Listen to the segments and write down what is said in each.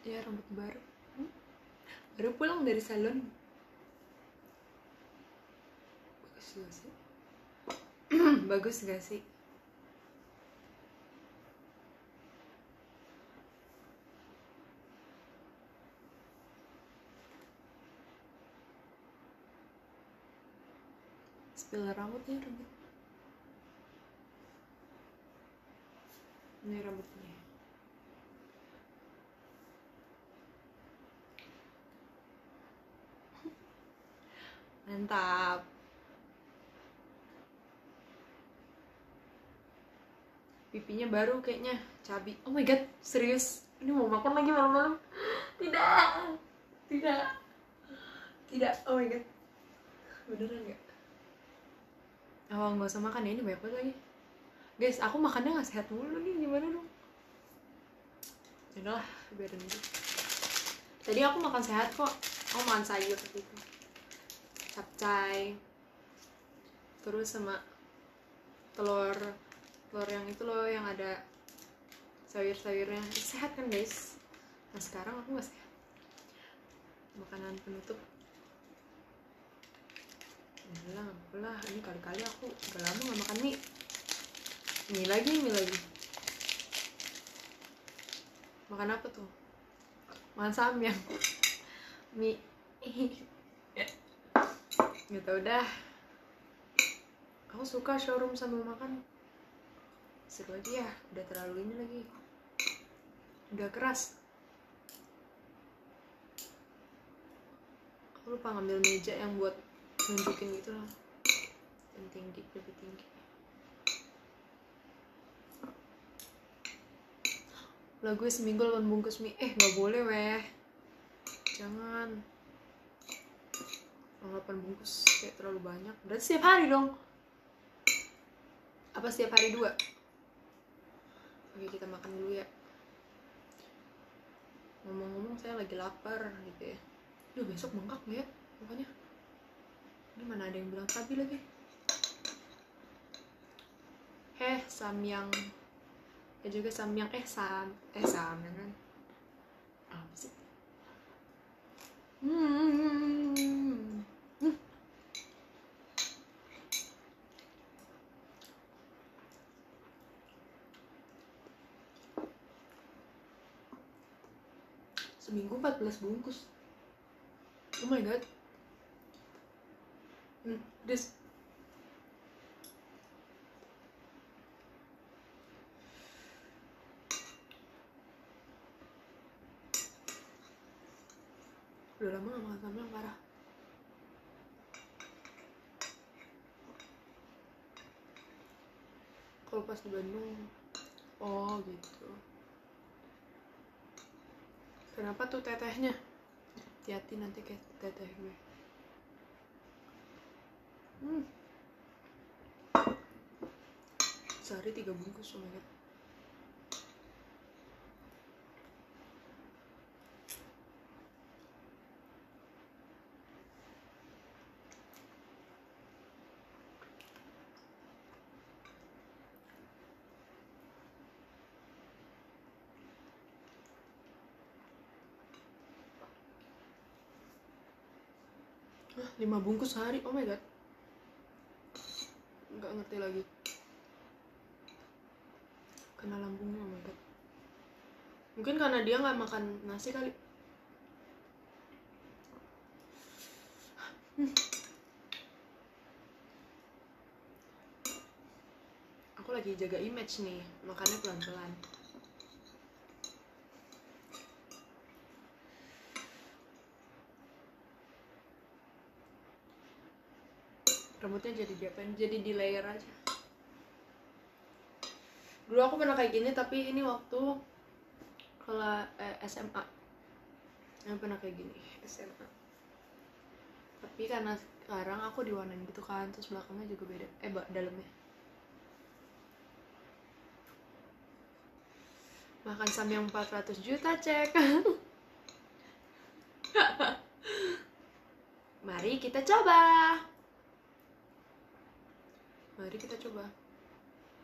Ya rambut baru. Baru pulang dari salon. Bagus gak sih? Bagus gak sih? Spill rambutnya, rambut. Ini rambutnya. Mantap. Pipinya baru kayaknya, cabi. Oh my god, serius? Ini mau makan lagi malam-malam? Tidak. Tidak. Tidak. Oh my god. Beneran gak? Oh, nggak usah makan ya, ini banyak banget lagi. Guys, aku makannya nggak sehat mulu nih, gimana dong? Yaudah lah, biarin aja. Tadi aku makan sehat kok. Aku makan sayur gitu, capcay, terus sama telur yang itu loh, yang ada sayur-sayurnya. Sehat kan guys? Nah sekarang aku nggak sehat. Makanan penutup. Udah lah, ini kali-kali aku udah lama nggak makan mie. Mie lagi. Makan apa tuh? Makan samyang. Mie. Gitu udah. Aku suka showroom sambil makan. Seru aja ya, udah terlalu ini lagi. Udah keras. Aku lupa ngambil meja yang buat nunjukin gitu loh. Yang tinggi, lebih tinggi. Lah gue seminggu 8 bungkus mie. Gak boleh weh. Jangan. 8 bungkus kayak terlalu banyak. Berarti setiap hari dong. Apa setiap hari 2? Oke, kita makan dulu ya. Ngomong-ngomong saya lagi lapar gitu ya. Duh, besok bengkak gak ya makanya? Ini mana ada yang bilang cabai lagi. Samyang. Ya juga samyang. Samyang kan. Apa sih? Seminggu 14 bungkus. Oh my god. This udah lama gak makan samyang, parah. Kalau pas di Bandung. Oh gitu. Kenapa tuh tetehnya? Hati-hati nanti kayak teteh gue. Sehari 3 bungkus, oh my god. Hah, 5 bungkus sehari, oh my god. Nggak ngerti lagi. Kena lambungnya, oh my god. Mungkin karena dia nggak makan nasi kali. Aku lagi jaga image nih, makannya pelan-pelan. Rambutnya jadi diapain? Jadi di layer aja. Dulu aku pernah kayak gini, tapi ini waktu SMA. Yang pernah kayak gini, SMA. Tapi karena sekarang aku diwarnain gitu kan, terus belakangnya juga beda. Dalamnya. Makan samyang 400 juta, cek. Mari kita coba. Mari kita coba.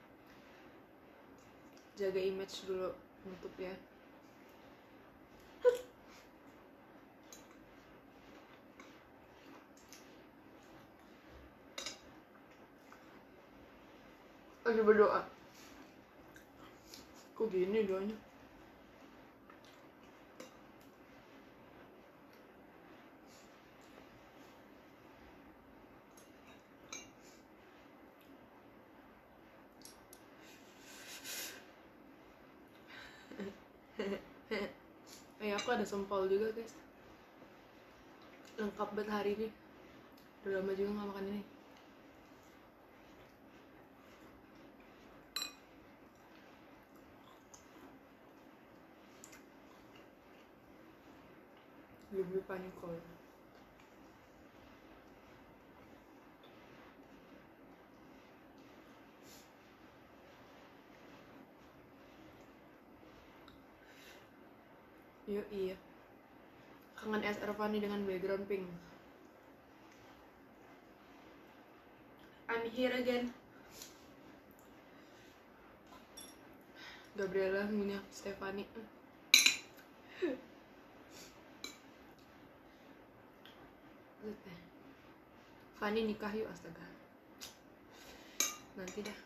Jaga image dulu, nutup ya. lagi berdoa. Kok gini doanya? Aku ada sempol juga guys, lengkap banget hari ini. Udah lama juga gak makan ini. Lebih panikol. Iya. Kangen SR Fanny dengan background pink. I'm here again. Gabriela punya Stefani. Fanny nikah yuk, astaga. Nanti dah.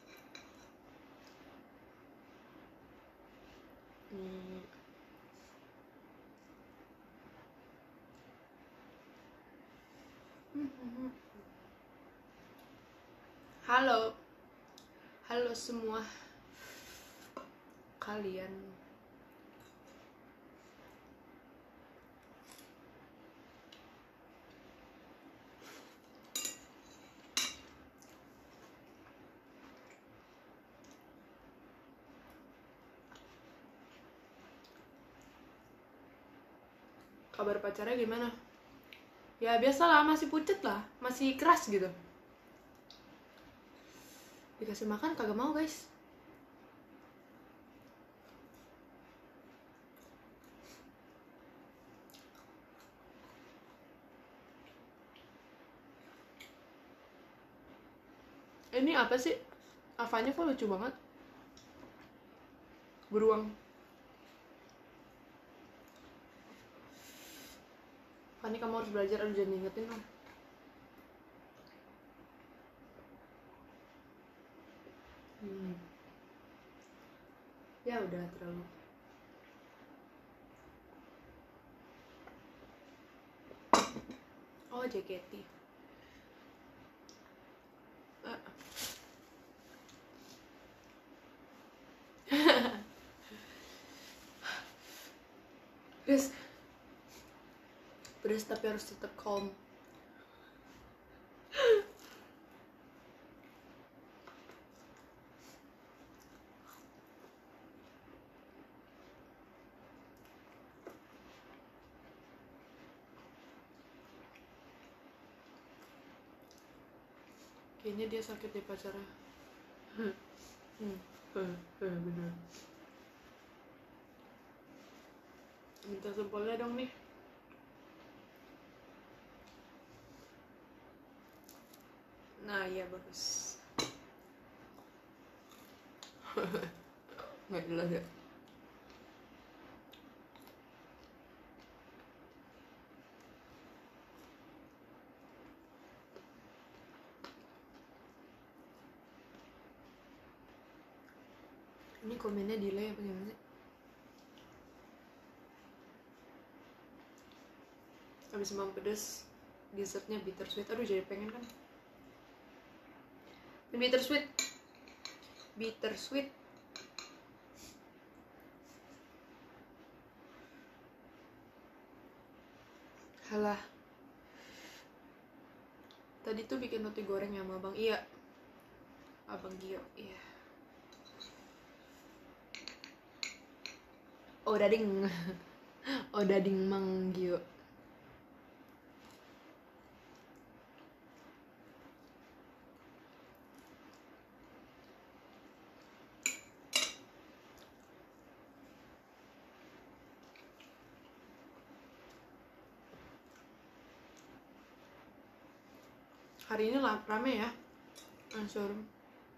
Halo semua kalian. Kabar pacarnya gimana? Ya biasalah, masih pucet lah, masih keras gitu. Dikasih makan kagak mau guys. Ini apa sih? Avanya kok lucu banget. Beruang. Fanny kamu harus belajar, aduh jangan ingetin dong. Ya udah terlalu. Oh JKT. Beres tapi harus tetap calm. Kayaknya dia sakit deh pacarnya. Bener. Minta sempolnya dong nih. Nah iya bagus. Nggak jelas ya. Ini komennya delay apa gimana sih? Habis emang pedes, dessertnya bittersweet. Aduh jadi pengen kan. Bittersweet. Halah. Tadi tuh bikin roti goreng ya sama Abang. Iya. Abang Gio, iya. Odading Mang Gio. Hari ini rame ya showroom.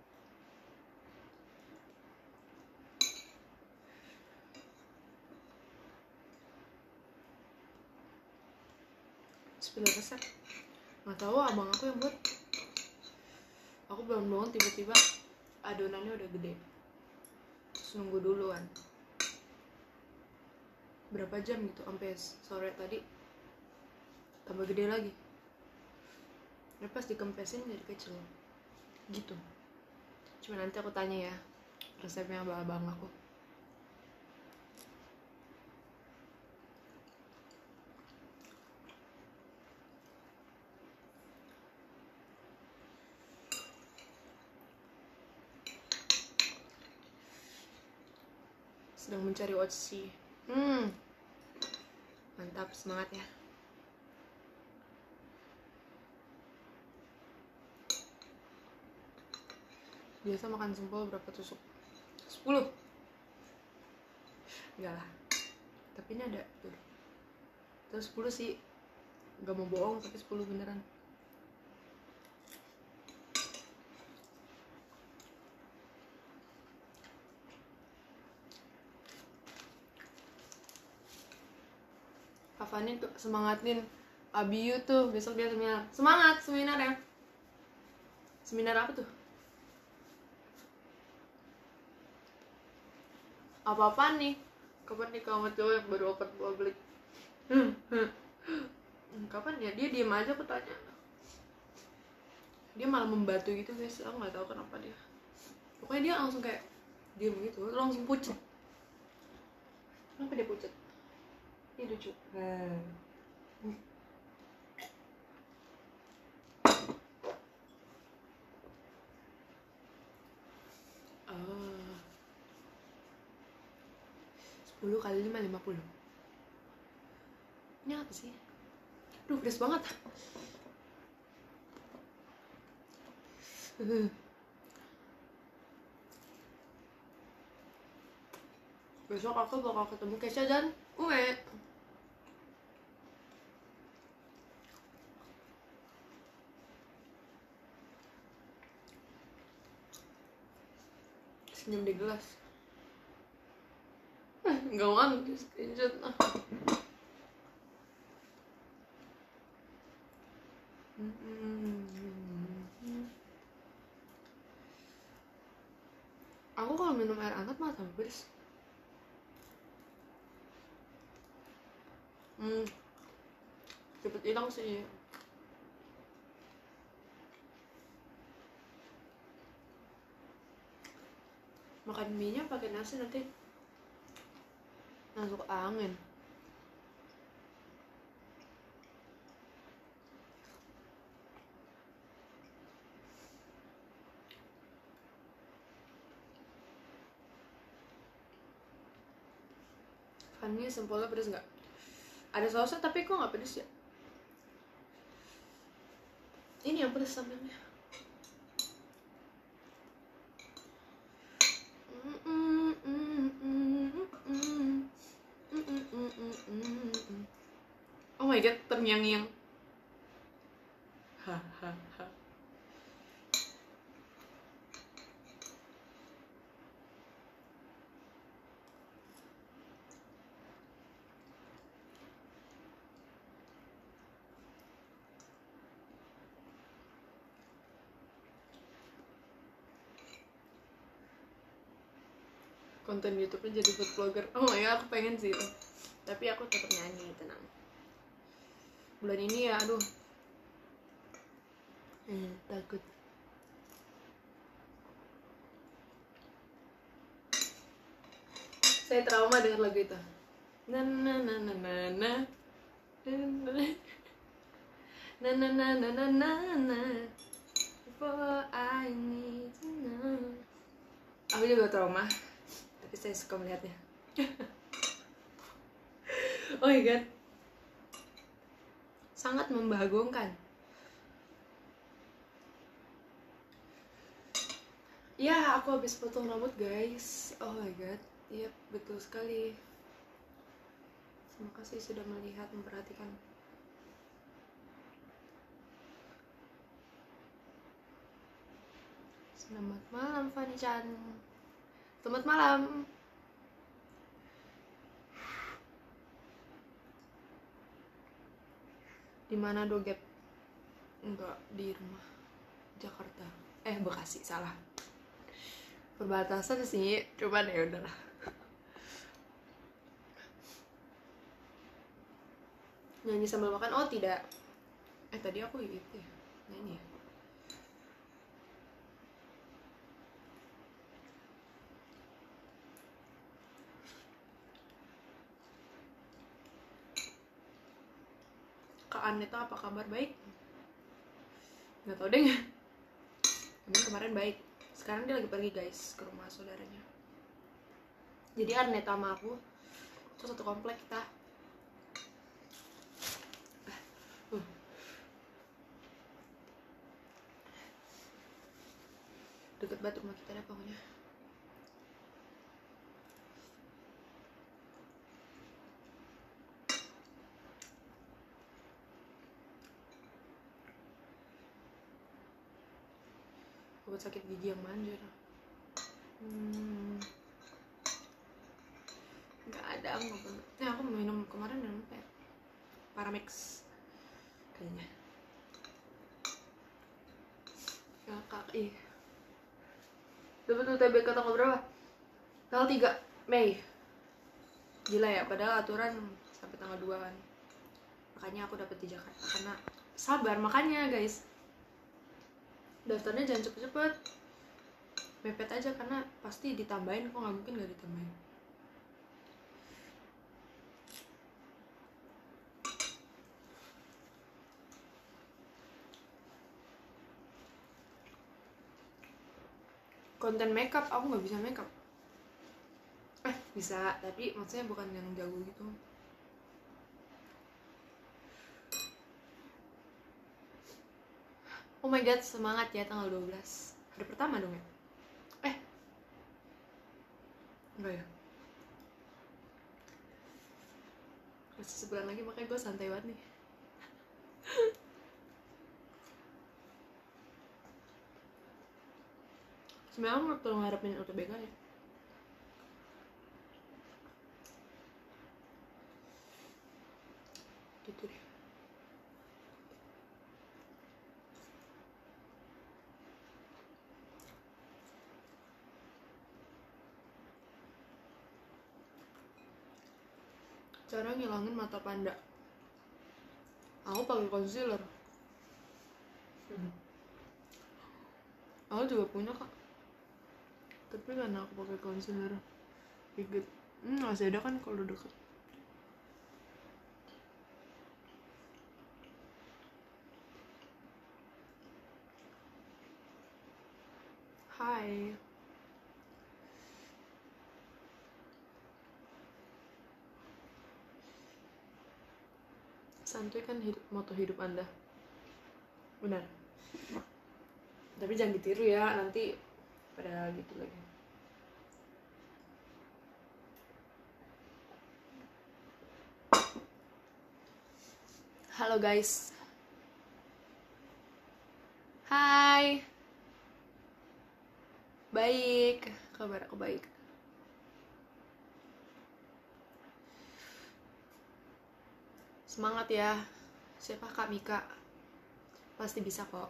Spill resep. Nggak tahu, abang aku yang buat. Aku belum bangun tiba-tiba adonannya udah gede. Terus nunggu dulu kan berapa jam gitu, sampai sore tadi tambah gede lagi. Nah, pas dikempesin jadi kecil gitu. Cuma nanti aku tanya ya resepnya abang aku. Sedang mencari OC. Mantap, semangat ya. Biasa makan sempol berapa tusuk? 10? Enggak lah, tapi ini ada tuh. Terus 10 sih, gak mau bohong, tapi 10 beneran. Fani tuh semangatin Abiyu tuh, besok dia seminar. Semangat seminar ya. Seminar apa tuh? Apa-apaan nih? Kapan nih kamu cowok yang baru open public? Kapan ya? Dia diem aja, aku tanya. Dia malah membatu gitu guys, aku nggak tahu kenapa dia. Pokoknya dia langsung kayak diem gitu, langsung pucet. Kenapa dia pucet? Ini lucu. Oh. 10 kali 5, 50. Ini apa sih? Duh, pedes banget. Besok aku bakal ketemu Kesha dan Uwe. Senyum di gelas. Gak mau di screenshot. Aku kalau minum air hangat malah tambah pedes. Cepet hilang sih. Makan mie-nya pakai nasi nanti masuk angin. Fanny, sempolnya pedes nggak? Ada sausnya tapi kok nggak pedes ya? Ini yang pedes sambalnya. Oh my god, terngiang-ngiang. Hahaha. Konten YouTube-nya jadi food vlogger. Oh my god, aku pengen sih itu. Tapi aku tetap nyanyi, tenang. Bulan ini ya, aduh. Takut. Saya trauma dengan lagu itu. Na na na na na na. Na na na na na na na. Before I need to know. Aku juga trauma. Tapi saya suka melihatnya. Oh my god, sangat membagongkan. Ya, aku habis potong rambut guys. Oh my god, iya betul sekali. Terima kasih sudah melihat, memperhatikan. Selamat malam Fanny-chan. Selamat malam. Di mana Doget? Enggak, di rumah. Jakarta. Bekasi, salah. perbatasan sih, cuman ya udahlah. Nyanyi sambil makan? Oh tidak. Tadi aku itu ya, nyanyi ya. Kak Aneta apa kabar? Baik? Nggak tau deh. Emang kemarin baik. Sekarang dia lagi pergi guys ke rumah saudaranya. Jadi Aneta sama aku itu satu komplek kita. Deket banget rumah kita deh pokoknya. Obat sakit gigi yang manjur. Nggak ada, nggak pernah. Aku minum kemarin minum apa ya? Paramix kayaknya. Ya kak, dapat UTBK tanggal berapa? Tanggal 3 Mei. Gila ya, padahal aturan sampai tanggal 2 kan. Makanya aku dapat di Jakarta karena sabar, makanya guys. Daftarnya jangan cepet-cepet. Mepet aja karena pasti ditambahin, kok nggak mungkin nggak ditambahin. Konten makeup, aku nggak bisa makeup. Bisa, tapi maksudnya bukan yang jago gitu. Oh my god, semangat ya tanggal 12. Hari pertama dong ya? Enggak ya? Masih sebulan lagi, makanya gue santai banget nih. Sebenarnya aku terlalu ngarepin UTBK ya. Gitu deh. Cara ngilangin mata panda, aku pakai concealer. Aku juga punya kak, tapi karena aku pakai concealer dikit. Masih ada kan kalau deket. Hai. Santuy kan moto hidup Anda. Benar. Tapi jangan ditiru ya, nanti pada gitu lagi. Halo guys. Hai. Baik, kabar aku baik. Semangat ya. Siapa Kak Mika? Pasti bisa kok.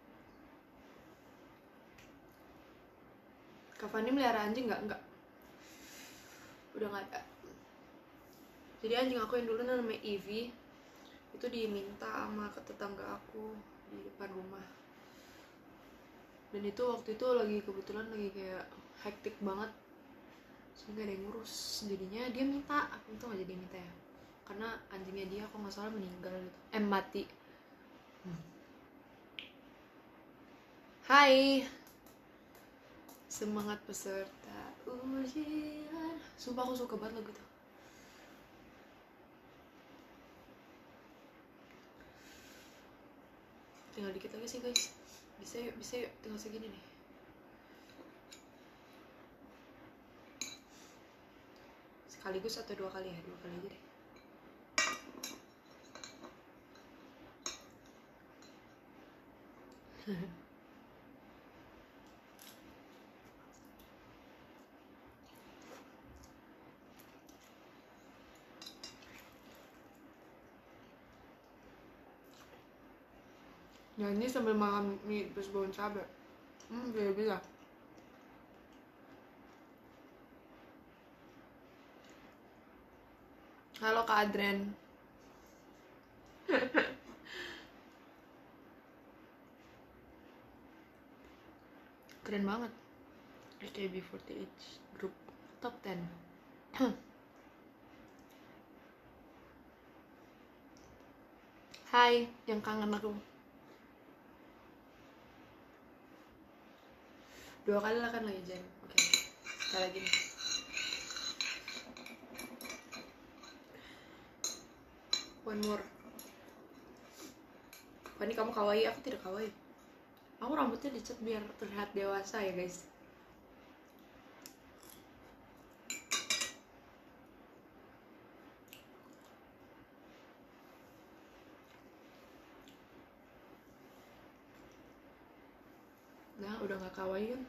Kak Fani melihara anjing nggak? Enggak. Udah nggak ada. Jadi anjing aku yang dulu namanya Evie itu diminta sama tetangga aku di depan rumah. Dan itu waktu itu lagi kebetulan lagi kayak hektik banget, sehingga ada yang ngurus. Jadinya dia minta, aku tuh nggak jadi minta ya, karena anjingnya dia aku nggak salah meninggal gitu, mati. Hai, semangat peserta ujian. Sumpah aku suka banget lagu itu. Tinggal dikit lagi sih guys. Bisa yuk, tinggal segini nih. Sekaligus atau 2 kali ya? 2 kali aja deh. Nyanyi sambil makan mie terus bawang cabai. Bisa. Halo Kak Adren. Keren banget. AKB48 grup top 10. Hai, yang kangen aku. 2 kali lah kan lagi Jen. Oke, sekali lagi nih. One more. Wah, ini kamu kawaii, aku tidak kawaii. Aku rambutnya dicat biar terlihat dewasa ya guys. Nah, udah gak kawaii kan?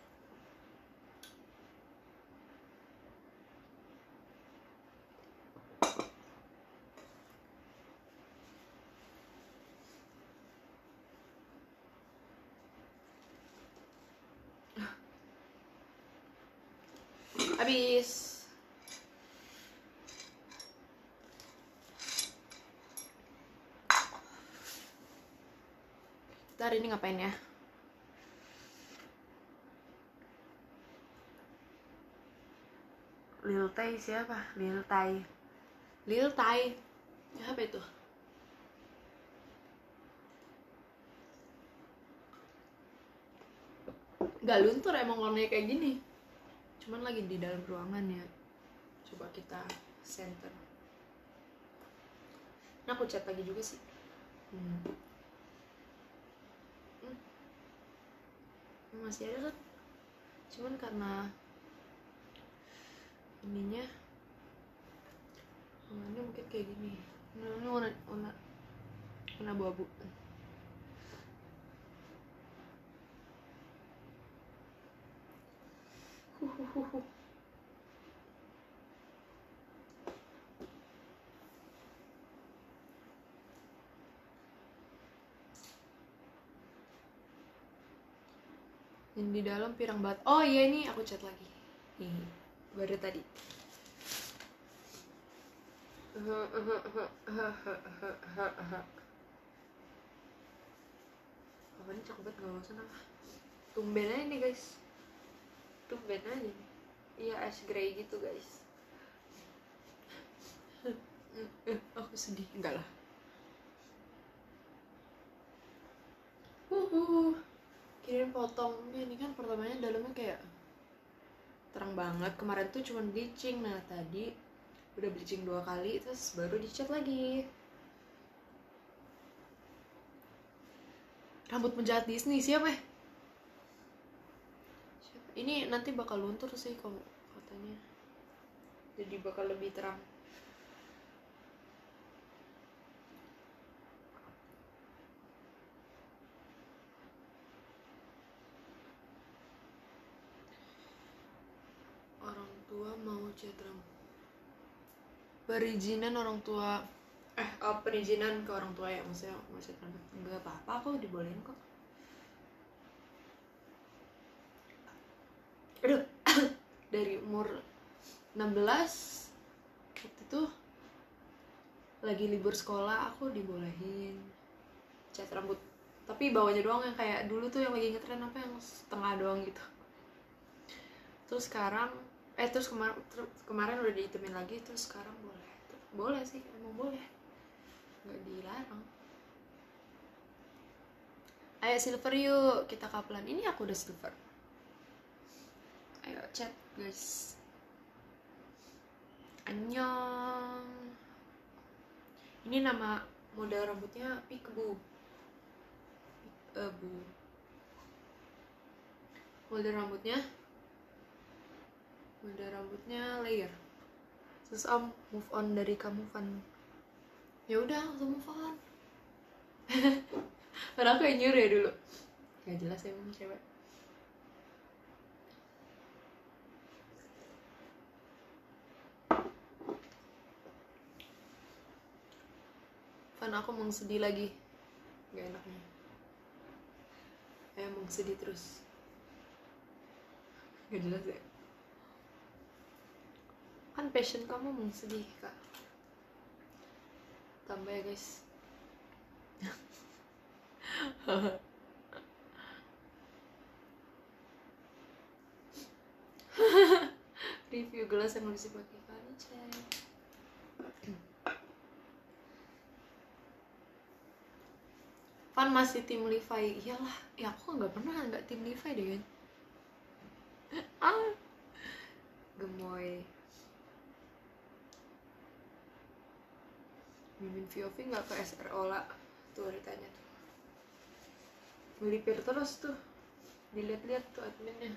Habis. Kita hari ini ngapain ya? Lil Tai siapa? Lil Tai. Lil Tai. Apa itu? Gak luntur emang warnanya kayak gini. Cuman lagi di dalam ruangan ya. Coba kita center. Nah, aku cat lagi juga sih. Masih ada kan? Cuman karena ininya warnanya mungkin kayak gini. Ini warna abu-abu. Yang di dalam pirang banget. Oh iya, ini aku cat lagi. Nih, baru tadi. Apa ini cakep banget, gak bosan apa? Tumben aja nih guys. Tumben aja nih. Iya, ash gray gitu guys. Aku sedih. Enggak lah. Kirim potongnya ini kan pertamanya dalamnya kayak terang banget. Kemarin tuh cuma bleaching. Nah tadi udah bleaching 2 kali, terus baru dicat lagi. Rambut penjahat Disney siapa ya? Ini nanti bakal luntur sih kalau katanya. Jadi bakal lebih terang. Orang tua mau cat rambut. Perizinan orang tua. Perizinan ke orang tua ya, maksudnya mau cat rambut. Enggak apa-apa, aku dibolehin kok. Aduh. Dari umur 16 waktu itu lagi libur sekolah, aku dibolehin cat rambut, tapi bawahnya doang yang kayak dulu tuh yang lagi ngetren apa yang setengah doang gitu. Terus sekarang kemarin udah dihitumin lagi, terus sekarang boleh sih, emang boleh, nggak dilarang. Ayo silver yuk, kita kapelan. Ini aku udah silver. Ayo chat guys. Annyeong. Ini nama model rambutnya Peekaboo. Model rambutnya layer. Terus move on dari kamu Van. Ya udah, langsung move on. Karena aku yang nyuruh ya dulu. Gak jelas emang cewek. Van, aku mau sedih lagi. Gak enaknya. Emang sedih terus. Gak jelas ya. Kan passion kamu mau sedih kak. tambah ya guys. Review gelas yang bisa pakai kaca. Fan masih tim Levi. Iyalah, ya aku nggak pernah nggak tim Levi deh kan. Gemoy. Mimin VOV nggak ke SRO lah. Tuh ditanya tuh. Melipir terus tuh. Dilihat-lihat tuh adminnya.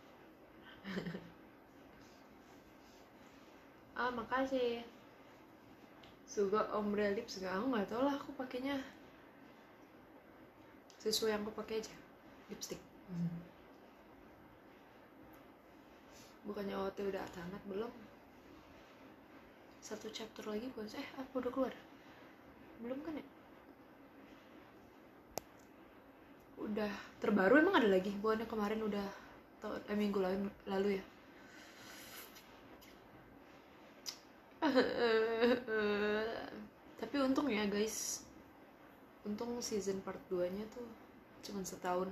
Makasih. Suga ombre lips gak? Aku nggak tau lah, aku pakainya sesuai yang aku pakai aja, lipstick. Bukannya OT udah tamat belum? 1 chapter lagi bukan? Aku udah keluar? Belum kan ya? Udah terbaru emang ada lagi? Bukannya kemarin udah minggu lalu ya? Tapi untung ya guys, untung season part 2 nya tuh cuma setahun.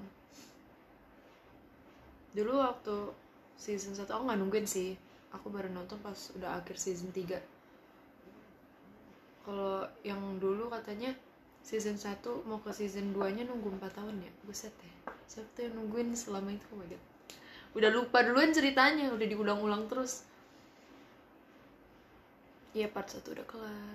Dulu waktu season 1 aku gak nungguin sih, aku baru nonton pas udah akhir season 3. Kalau yang dulu katanya season 1 mau ke season 2 nya nunggu 4 tahun ya. Buset ya, siapa tuh yang nungguin selama itu? Oh my god, udah lupa duluan ceritanya, udah diulang-ulang terus. Iya, part 1 udah kelar.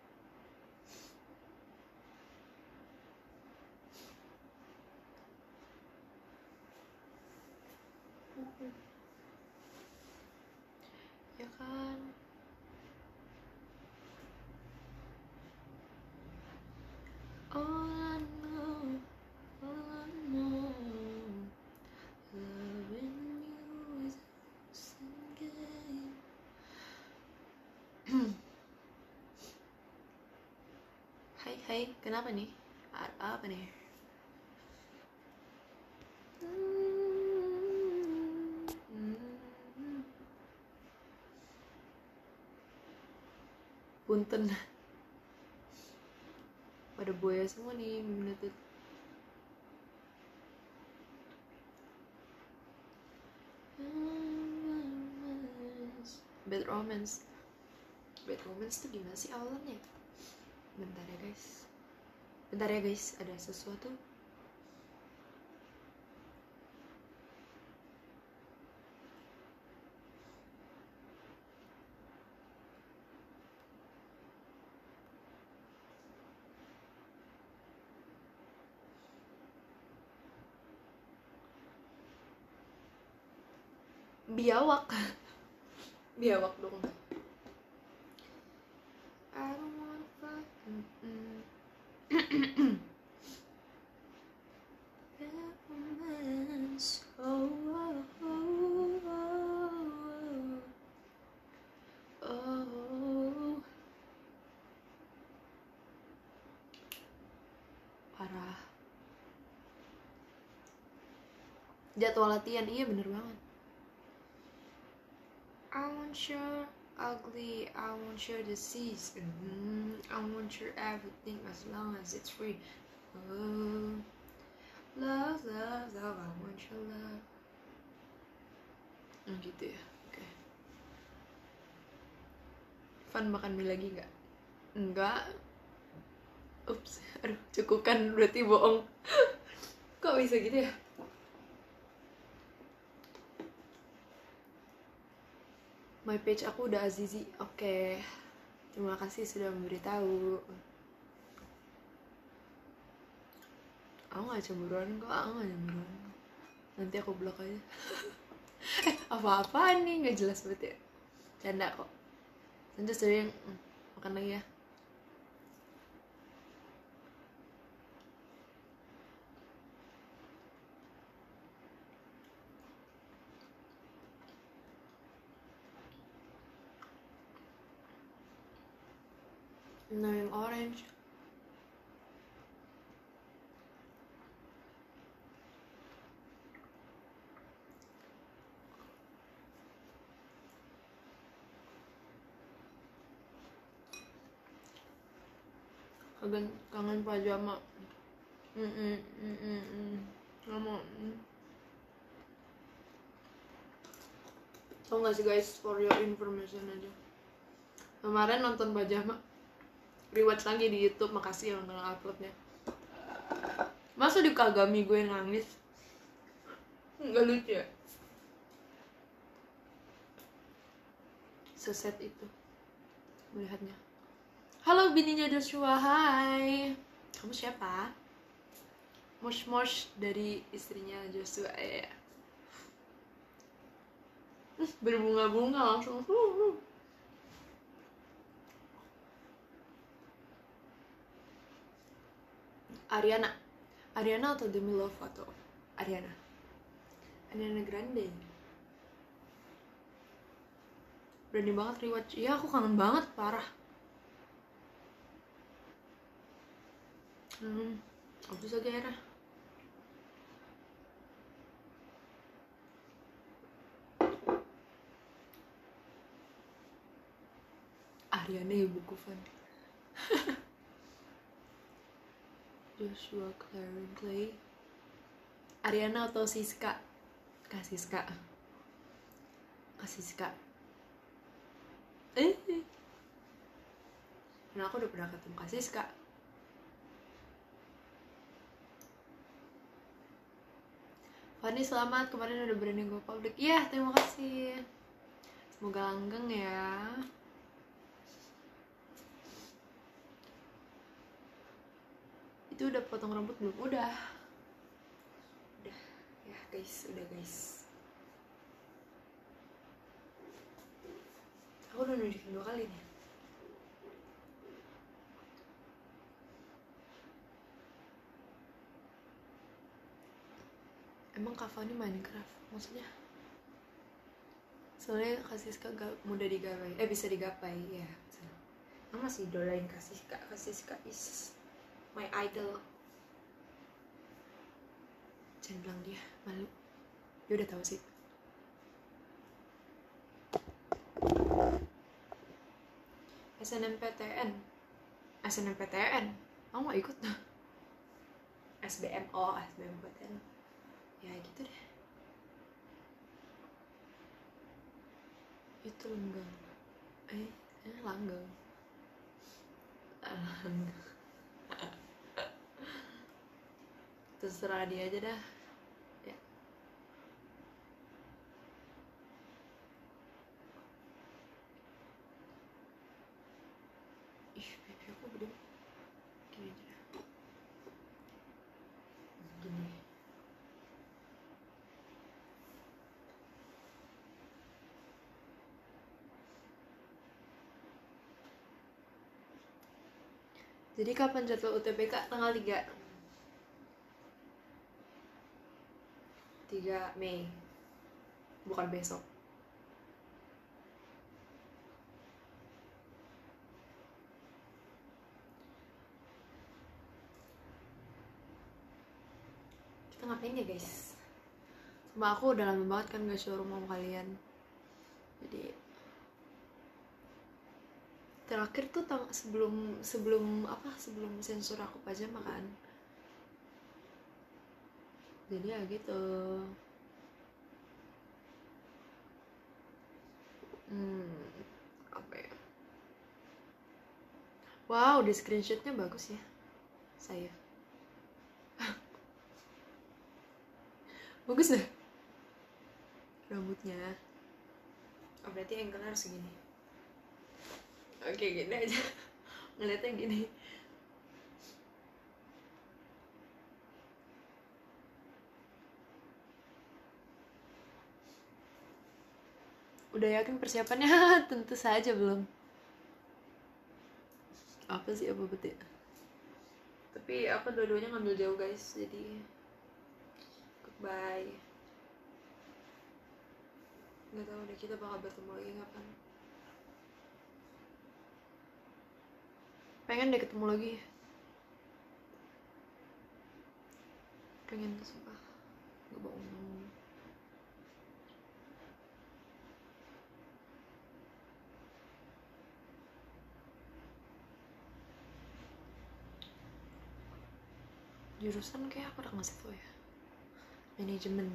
Ya kan? All I know, loving you is a game. Hai, kenapa nih? Apa nih? Punten. Pada buaya semua nih menutut. Bad Romance tuh gimana sih awalnya? Bentar ya guys, ada sesuatu. Biawak dong. I don't wanna fuck. Parah. Jadwal latihan, iya bener banget. I want your ugly, I want your disease, I want your everything as long as it's free. Love, I want your love. Gitu ya, oke. Fan makan mie lagi nggak? Enggak. Ups, aduh, cukukan berarti bohong. Kok bisa gitu ya? My page aku udah Azizi. Oke. Terima kasih sudah memberitahu. Aku gak cemburuan kok, Nanti aku blok aja. Apa-apaan nih, gak jelas banget ya. Canda kok. Nanti sering makan lagi ya. Nah, yang orange. agak kangen pajama. Nggak mau. Tau gak sih guys, for your information aja, kemarin nonton pajama rewatch lagi di YouTube, makasih yang udah uploadnya. Masa di Kagami gue nangis? Nggak lucu ya? Seset itu melihatnya. Halo bininya Joshua, hai. Kamu siapa? Mosh dari istrinya Joshua ya. Berbunga-bunga langsung. Ariana atau Demi Lovato? Ariana Grande. Berani banget rewatch. Iya, aku kangen banget, parah. Aku bisa gara. Ariana ibuku fan. Joshua Clay. Ariana atau Siska? Siska. Karena aku udah pernah ketemu Siska. Fanny selamat, kemarin udah berani go public. Iya, terima kasih. Semoga langgeng ya. Itu udah potong rambut belum? Udah ya guys, udah guys. Aku udah nunjukin 2 kali nih. Emang Kak Fani Minecraft? Maksudnya? Soalnya Siska gak mudah digapai. Bisa digapai, ya. Aku masih idolain Siska. Siska is my idol. Jangan bilang dia, malu. Dia udah tahu sih. SNMPTN. Aku mau ikut. SBMPTN. Ya gitu deh. Itu langgang. Terserah dia aja dah ya. Pipi aku gede. Gini aja dah. Gini. Jadi kapan jadwal UTBK? Tanggal 3 Mei. Bukan besok. Kita ngapain ya guys? Sama aku udah lama banget kan gak showroom sama kalian. Jadi terakhir tuh sebelum sensor aku pajama kan. Jadi ya gitu. Apa ya? Wow, di screenshotnya bagus ya. Saya bagus deh rambutnya. Berarti angle harus segini. Oke, gini aja. Ngeliatnya gini. Udah yakin persiapannya? Tentu saja belum. Apa sih apa betul? Tapi aku dua-duanya ngambil jauh guys, jadi goodbye. Nggak tahu deh kita bakal bertemu lagi kapan. Pengen deh ketemu lagi. Pengen sumpah. Gak bohong. Jurusan kayak aku udah ngasih tau ya, manajemen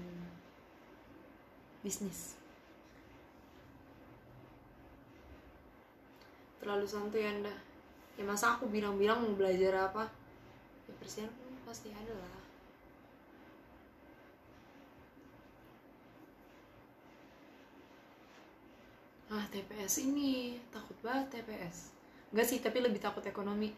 bisnis. Terlalu santuy Anda. Ya masa aku bilang-bilang mau belajar apa, ya persiapan pasti ada lah. TPS ini takut banget. TPS enggak sih, tapi lebih takut ekonomi.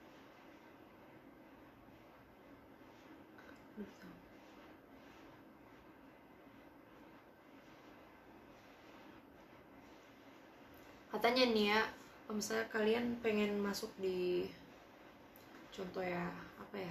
Katanya nih ya, misalnya kalian pengen masuk di, contoh ya, apa ya,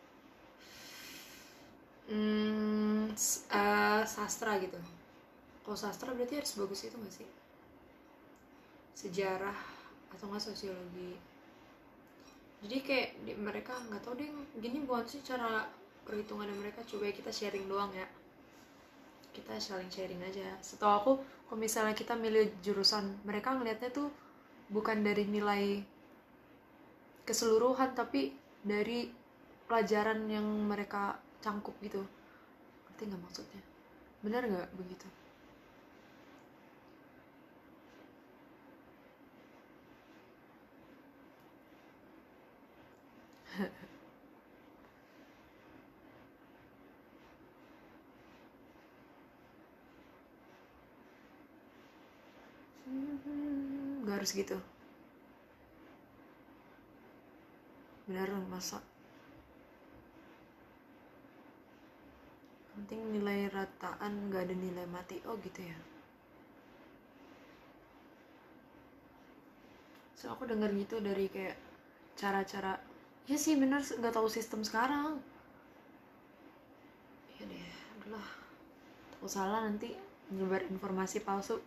sastra gitu. Kalau sastra berarti harus bagus itu gak sih? Sejarah atau nggak sosiologi. Jadi kayak mereka nggak tahu deh, gini bukan sih cara perhitungannya mereka. Coba kita sharing doang ya, kita saling sharing aja. Setahu aku kalau misalnya kita milih jurusan, mereka ngelihatnya tuh bukan dari nilai keseluruhan, tapi dari pelajaran yang mereka cangkup gitu. Ngerti nggak maksudnya? Benar nggak begitu? Nggak harus gitu. Benar, masa penting nilai rataan, nggak ada nilai mati. Oh gitu ya. So aku denger gitu dari kayak cara-cara. Ya sih bener, nggak tahu sistem sekarang. Ya deh, udahlah, takut salah nanti nyebar informasi palsu.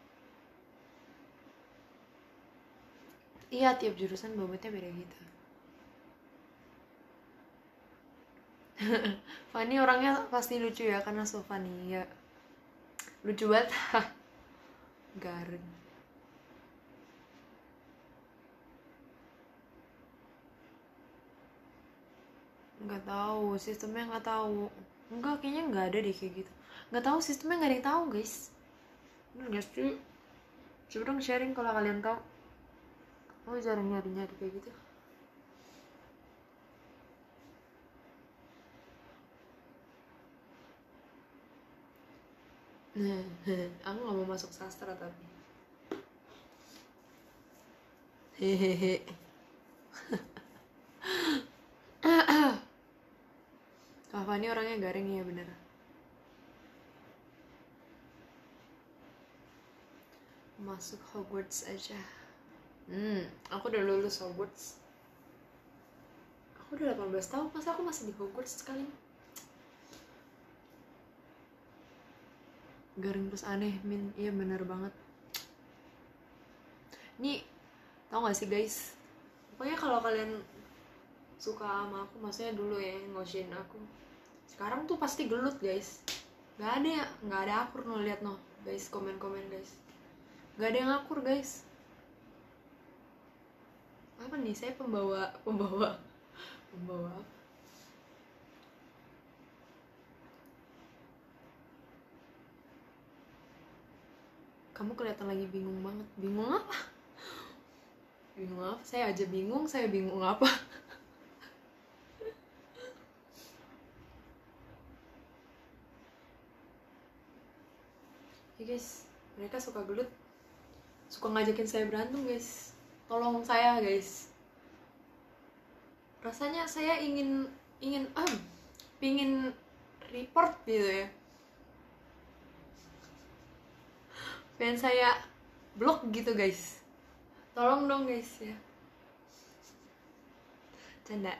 Iya, tiap jurusan bobotnya beda gitu. Fanny orangnya pasti lucu ya, karena so funny ya. Lucu banget. Garing. Nggak tahu sistemnya, nggak tahu. Enggak, kayaknya nggak ada deh kayak gitu. Nggak tahu sistemnya, nggak ada yang tahu guys. Bener nggak sih? Coba dong sharing kalau kalian tahu. Oh, jarang nyari-nyari kayak gitu. Aku nggak mau masuk sastra tapi. Hehehe. Kak Fani orangnya garing ya, bener. Masuk Hogwarts aja. Aku udah lulus Hogwarts. Aku udah 18 tahun, masa aku masih di Hogwarts sekali? Garing terus aneh, Min. Iya bener banget. Nih, tau gak sih guys? Pokoknya kalau kalian suka sama aku, maksudnya dulu ya ngoshin aku, sekarang tuh pasti gelut guys. Gak ada akur no, lihat no guys, komen-komen guys. Gak ada yang akur guys. Apa nih, saya pembawa kamu kelihatan lagi bingung banget. Bingung apa? Bingung apa? Saya aja bingung, saya bingung apa? Ya guys, mereka suka gelut, suka ngajakin saya berantem guys. Tolong saya guys. Rasanya saya pingin report gitu ya. Pengen saya blok gitu guys. Tolong dong guys ya. Canda.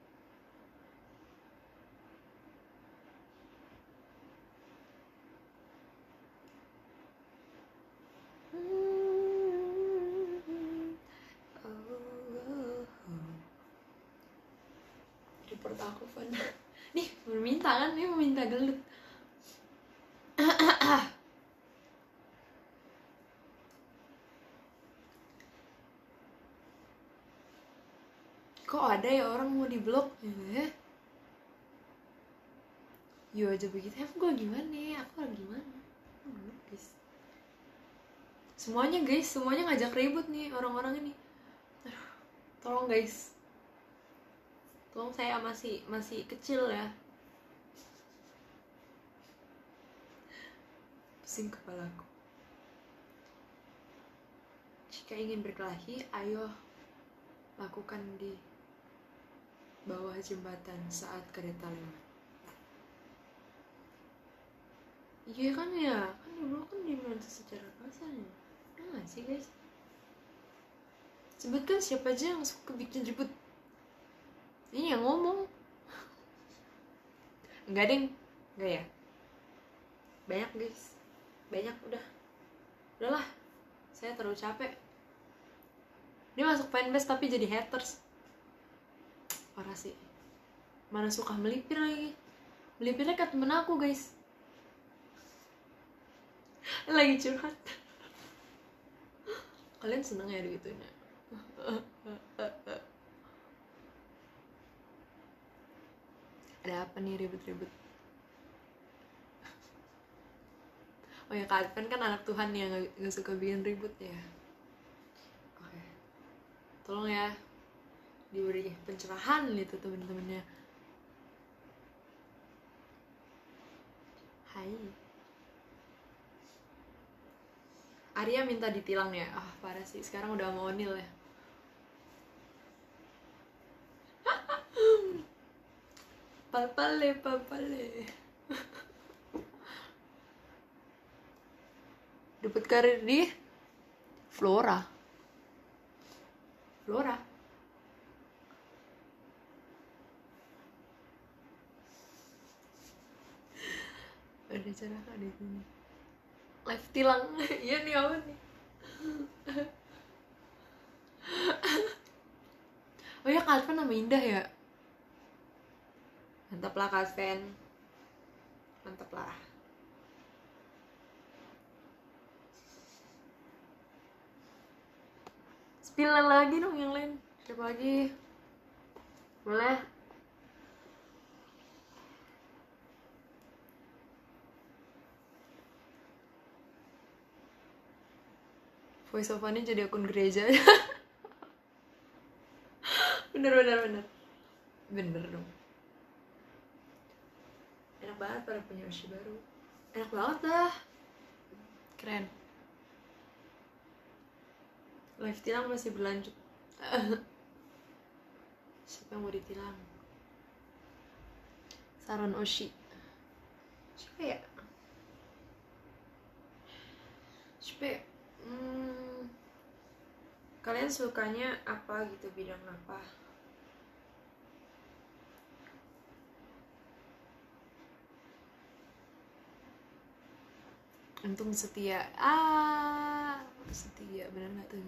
Report aku Van. Nih meminta kan, nih meminta gelut. Kok ada ya orang mau diblok? you aja begitu, gue gimana, aku lagi gimana. Guys, semuanya ngajak ribut nih orang-orang ini. Tolong guys, tolong, saya masih kecil ya, pusing kepalaku. Jika ingin berkelahi, ayo lakukan di bawah jembatan saat kereta lewat. Iya kan ya, kan dulu kan dimana secara kasarnya. Nggak sih guys? Sebutkan siapa aja yang suka bikin ribut. Ini yang ngomong. Enggak deng, enggak ya? Banyak guys, banyak udahlah. Saya terlalu capek. Dia masuk fanbase tapi jadi haters. Parah sih. Mana suka melipir lagi. Melipirnya ke temen aku guys. Lagi curhat. Kalian seneng ya digitunya? Ada apa nih ribut-ribut? Oh ya, Kak Advan kan anak Tuhan yang gak suka bikin ribut ya. Oke, tolong ya diberi pencerahan itu temen-temennya. Hai, Arya minta ditilang ya. Parah sih, sekarang udah mau nil ya. Papale dapat karir di Flora. Ada cara kak di sini. Live tilang. Iya nih, apa nih? Oh ya, Kak Advan nama indah ya. Mantap lah Kak Advan. Mantap lah. Spill lagi dong yang lain. Siapa lagi? Boleh? Voice of Funny jadi akun gereja. Bener dong. Enak banget pada punya versi baru. Enak banget dah. Keren. Live tilang masih berlanjut. Siapa yang mau ditilang? Saron Oshi. Siapa ya? Kalian sukanya apa gitu, bidang apa? Untung setia. Setia bener nggak tuh?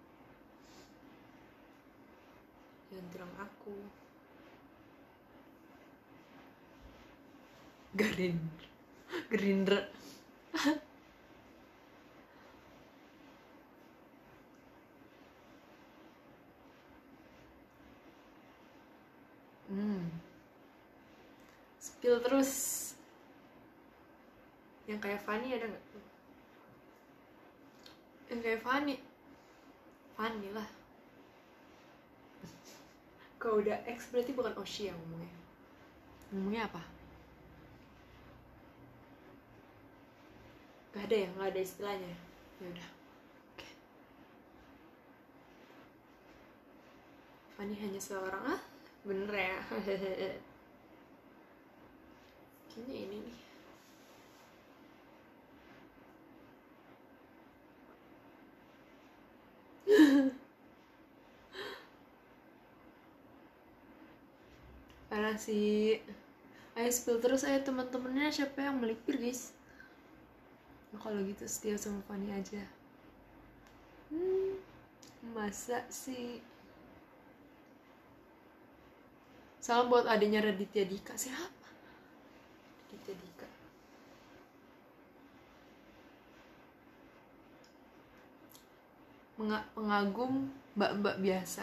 Jangan tilang aku. Gerindra. Spill terus. Yang kayak Fanny ada nggak? Yang kayak Fanny lah. Kalau udah X berarti bukan Oshi yang ngomongnya. Ngomongnya apa? Gak ada ya? Gak ada istilahnya? Ya udah. Oke. Fanny hanya seorang. Bener ya? Kayaknya ini nih. Parah sih. Ayo spill terus, ayo teman-temannya siapa yang melipir guys. Nah, kalau gitu setia sama Fanny aja. Masa sih. Salam buat adiknya Raditya Dika. Siapa? Raditya Dika. Pengagum mbak-mbak biasa.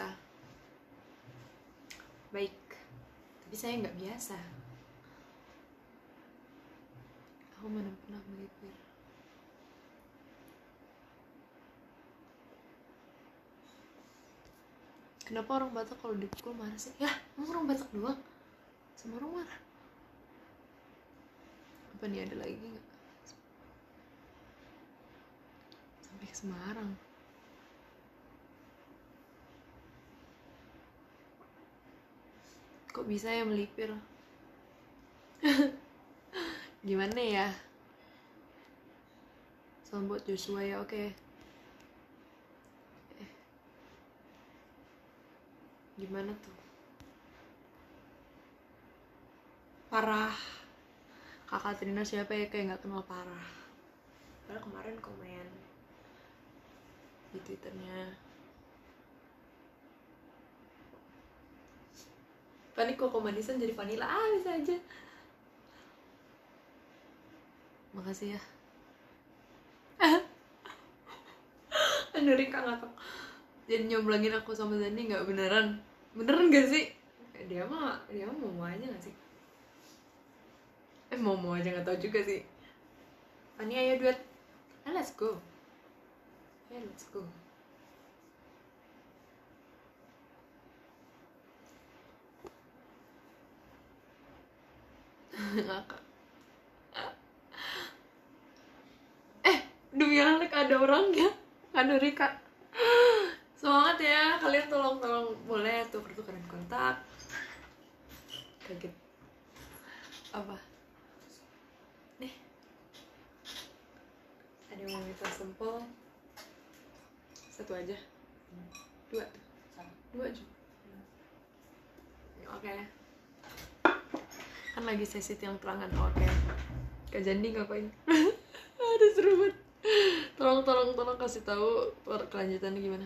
Baik. Tapi saya nggak biasa. mana pernah melipir. Kenapa orang Batak kalau dipukul marah sih? Ya, emang orang Batak doang? Semua orang marah. Apa nih, ada lagi nggak? Sampai ke Semarang. Kok bisa ya melipir? Gimana ya? Salam buat Joshua ya, oke. Gimana tuh? Parah. Kakak Trina siapa ya, kayak nggak kenal parah. Padahal kemarin komen di Twitternya. Panik kok komanisan jadi vanilla, bisa aja. Makasih ya. Aduh, Rika ngakak. Jadi nyomblangin aku sama Zani nggak beneran? Beneran gak sih? Dia mah mau aja nggak sih? Mau aja nggak tahu juga sih. Ani ayo duet. Let's go. Let's go. Ngakak. Demi anak ada orangnya. Ada Rika. Semangat ya, kalian tolong boleh tuker-tukeran kontak. Kaget. Apa? Nih. Ada yang mau minta sampel? Satu aja. Dua tuh. Dua aja. Oke. Kan lagi sesi tiang terangan. Oke. Kak Jandi ngapain? Aduh, seru banget. Tolong kasih tahu kelanjutannya gimana.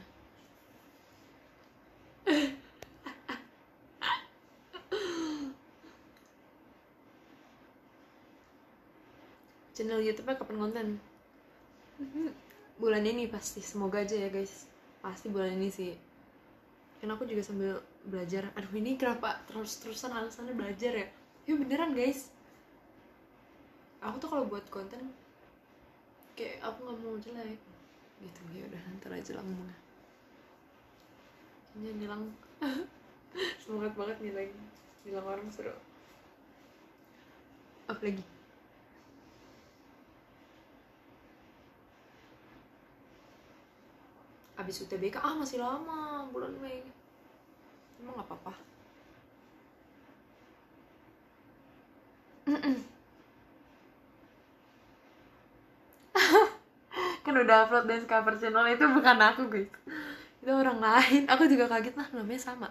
Channel YouTube-nya kapan konten? Bulan ini pasti, semoga aja ya guys. Pasti bulan ini sih. Karena aku juga sambil belajar. Aduh, ini kenapa terus-terusan alasannya belajar ya? Ya beneran guys. Aku tuh kalau buat konten kayak aku nggak mau jelek gitu. Ya udah, ntar aja lah ngomongnya. Kayaknya nilang. Semangat banget nilang orang seru. Apa lagi? Abis UTBK, masih lama, bulan Mei. Emang gak apa-apa. Kan udah upload dance cover channel, itu bukan aku guys, itu orang lain. Aku juga kaget, lah namanya sama.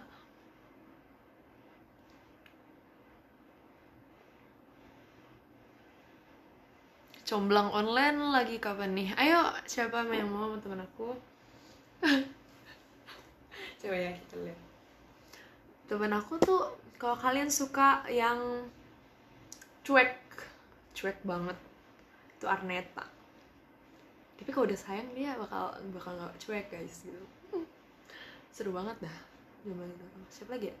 Comblang online lagi kapan nih? Ayo, siapa yang mau teman aku? Coba ya kita lihat. Temen aku tuh, kalau kalian suka yang cuek banget, itu Arneta. Tapi kalau udah sayang dia bakal nggak cuek guys gitu. Seru banget dah. Siapa lagi ya?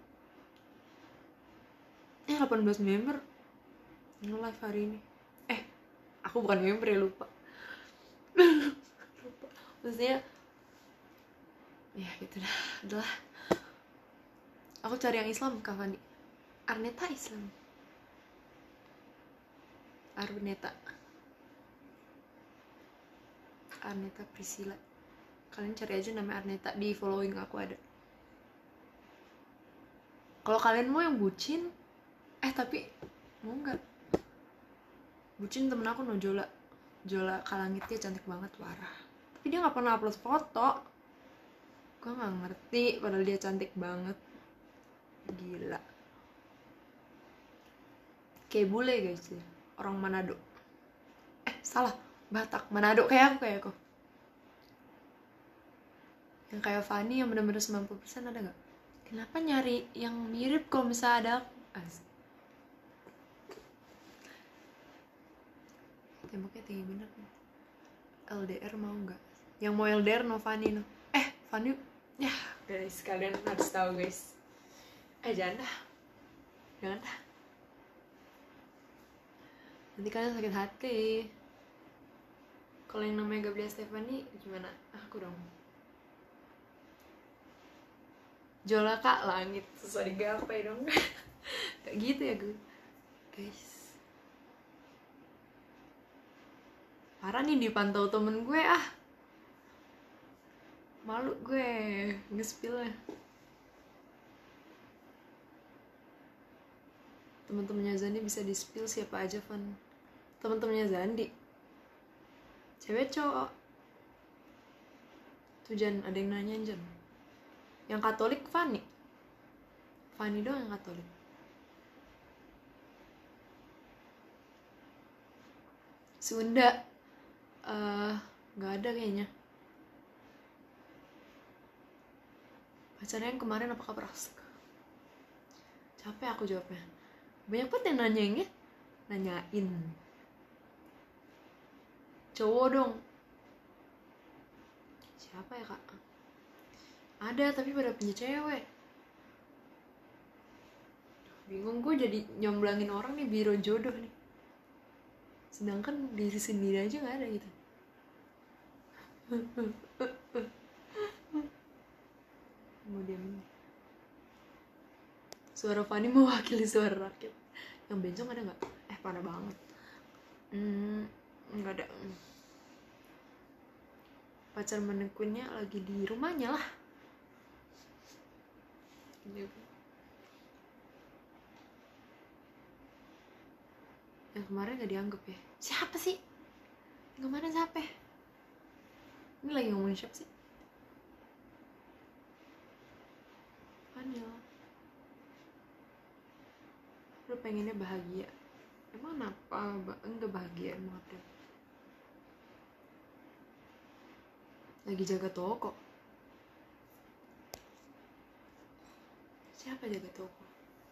18 member live hari ini. Aku bukan member ya, lupa. Maksudnya ya gitu dah. Adalah aku cari yang Islam kapan nih? Arneta Islam. Arneta Priscilla. Kalian cari aja nama Arneta, di following aku ada. Kalau kalian mau yang bucin, tapi mau nggak? Bucin temen aku Jola Kalangit, dia cantik banget, parah. Tapi dia nggak pernah upload foto. Gue nggak ngerti, padahal dia cantik banget. Gila. Kayak bule guys ya. Orang Manado. Salah, Batak. Manado kayak aku. Yang kayak Fanny yang bener-bener 90% ada gak? Kenapa nyari yang mirip kalau misalnya ada aku? Temboknya tinggi bener nih. LDR mau gak? Yang mau LDR no Fanny no. Fanny. Ya guys, kalian harus tahu guys. Jangan dah. nanti kalian sakit hati. Kalau yang namanya Gabriela Stefani gimana? Aku dong. Jola Kak Langit, susah digapai dong. Kayak gitu ya gue, guys. Parah nih dipantau temen gue, malu gue nge-spillnya. Temen-temennya Zandi bisa di-spill siapa aja, Van? Temen-temennya Zandi, cewek cowok? Tuh Jan, ada yang nanyain Jan. Yang Katolik Fanny doang yang Katolik. Sunda nggak ada kayaknya. Pacarnya yang kemarin apakah berasik? Capek aku jawabnya. Banyak banget yang nanyain. Cowok dong. Siapa ya kak? Ada tapi pada punya cewek. Bingung gue jadi nyomblangin orang nih, biro jodoh nih. Sedangkan diri sendiri aja gak ada gitu. Mau diamin. Suara Fanny mewakili suara rakyat. Yang bencong ada gak? Parah banget. Nggak ada. Pacar menekunnya lagi di rumahnya lah. Yang kemarin gak dianggap ya. Siapa sih? Yang kemarin siapa? Ini lagi ngomongin siapa sih? Vanil. Lu pengennya bahagia. Emang apa? Enggak bahagia emang apa? Lagi jaga toko. Siapa jaga toko?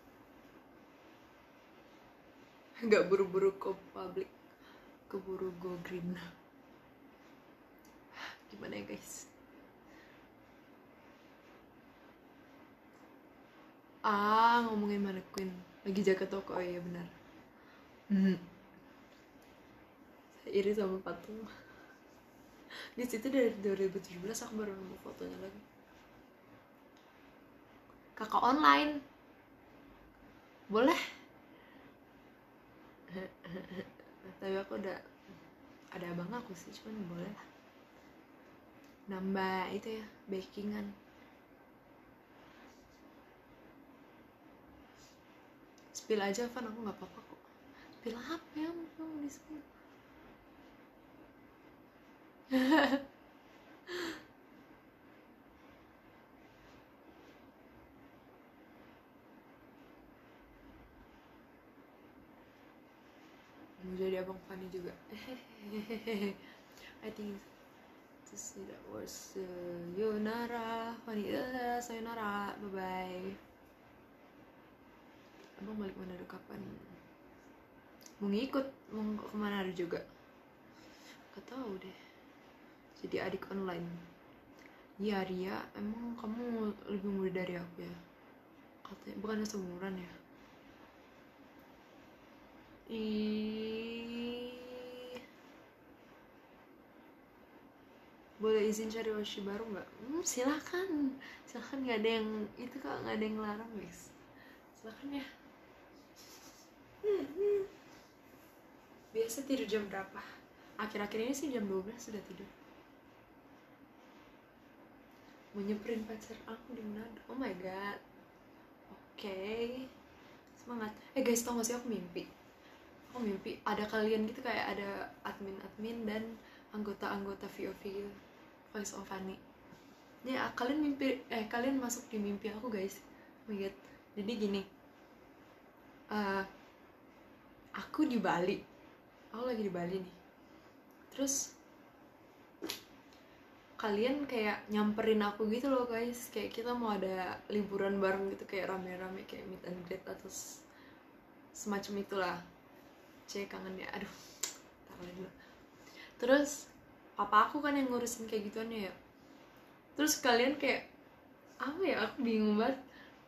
Gak buru-buru ke publik, keburu go green. Gimana ya guys? Ngomongin mannequin, lagi jaga toko. Oh iya benar. Saya iri sama patung. Di situ dari 2017 aku baru nemu fotonya lagi. Kakak online. Boleh? Tapi aku udah ada abang aku sih, cuman boleh lah. Nambah itu ya, bakingan. Spill aja Van, aku gak apa-apa kok. Spill apa ya, mau di spill. Mau jadi abang Fanny juga. I think that was sayonara Fanny. Sayonara, bye bye. Abang balik Manado kapan? Mau ngikut, mau kemana juga? Gak tau deh. Jadi adik online. Iya Ria, emang kamu lebih muda dari aku ya? Katanya bukannya seumuran ya? Boleh izin cari washi baru nggak? Silakan, nggak ada yang itu kak, nggak ada yang larang guys. Silakan ya. Biasa tidur jam berapa? Akhir-akhir ini sih jam 12 sudah tidur. Mau nyamperin pacar aku di Manado. Oh my god. Oke. Semangat. Guys, tau gak sih aku mimpi ada kalian gitu, kayak ada admin dan anggota VOV gitu, Voice of Fanny. Ya kalian kalian masuk di mimpi aku guys. Oh my god. Jadi gini, aku di Bali, aku lagi di Bali nih. Terus kalian kayak nyamperin aku gitu loh guys, kayak kita mau ada liburan bareng gitu, kayak rame-rame, kayak meet and greet atau semacam itulah. Kangen ya, aduh, taruh dulu. Terus papa aku kan yang ngurusin kayak gituannya ya. Terus kalian kayak apa ya, aku bingung banget.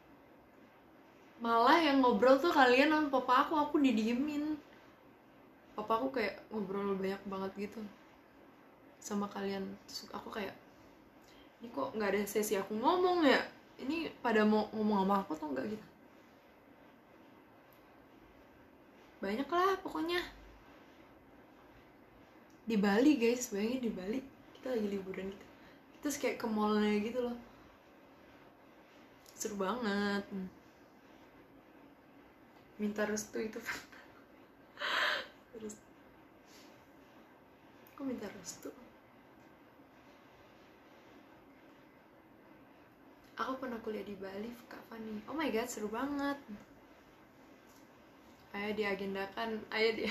Malah yang ngobrol tuh kalian sama papa aku didiemin. papa aku kayak ngobrol banyak banget gitu sama kalian. Terus aku kayak, ini kok nggak ada sesi aku ngomong ya, ini pada mau ngomong sama aku atau enggak gitu. Banyak lah pokoknya. Di Bali guys, bayangin di Bali kita lagi liburan gitu, terus kayak ke mallnya gitu loh, seru banget. Minta restu itu terus kok minta restu. Aku pernah kuliah di Bali, Kak Fani. Oh my god, seru banget. Ayo diagendakan, ayo di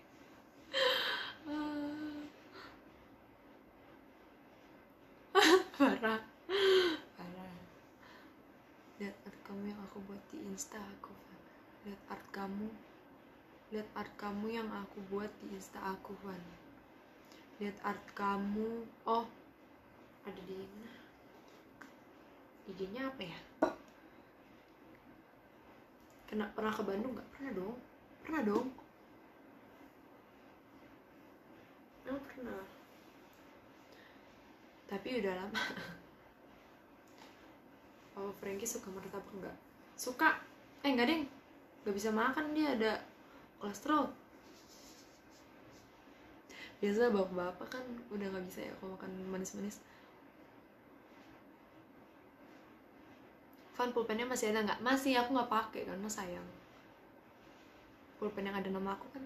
parah, parah. Lihat art kamu yang aku buat di Insta aku, Van. Lihat art kamu, lihat art kamu yang aku buat di Insta aku, Van. Lihat art kamu. Oh, ada di mana? IG-nya apa ya? Pernah ke Bandung nggak? Pernah dong. Pernah dong. Oh, pernah. Tapi udah lama. Oh, Frankie suka martabak nggak? Suka. Nggak deng. Nggak bisa makan, dia ada kolesterol. Biasa bapak-bapak kan udah nggak bisa ya kalau makan manis-manis. Van, pulpennya masih ada nggak? Masih, aku nggak pakai karena sayang. Pulpen yang ada nama aku kan.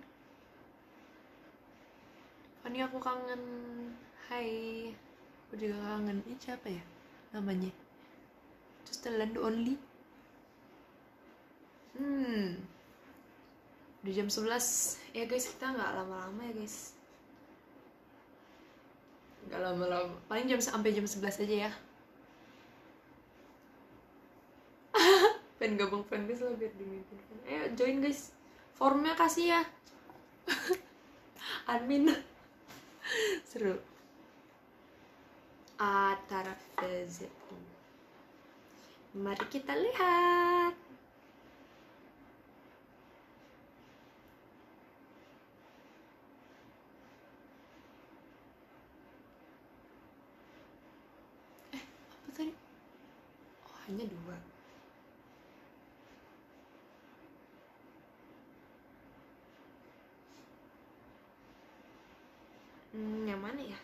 Van, aku kangen. Hai, aku juga kangen. Ini siapa ya namanya? Just the land only. Udah jam 11 ya guys, kita nggak lama-lama ya guys. Nggak lama-lama, paling sampai jam 11 aja ya. Pengen gabung fanbase lah biar dimimpin. Ayo join guys, formnya kasih ya. Admin. Seru. Atara VZI. Mari kita lihat. Apa tadi? Oh, hanya 2. Yang mana ya?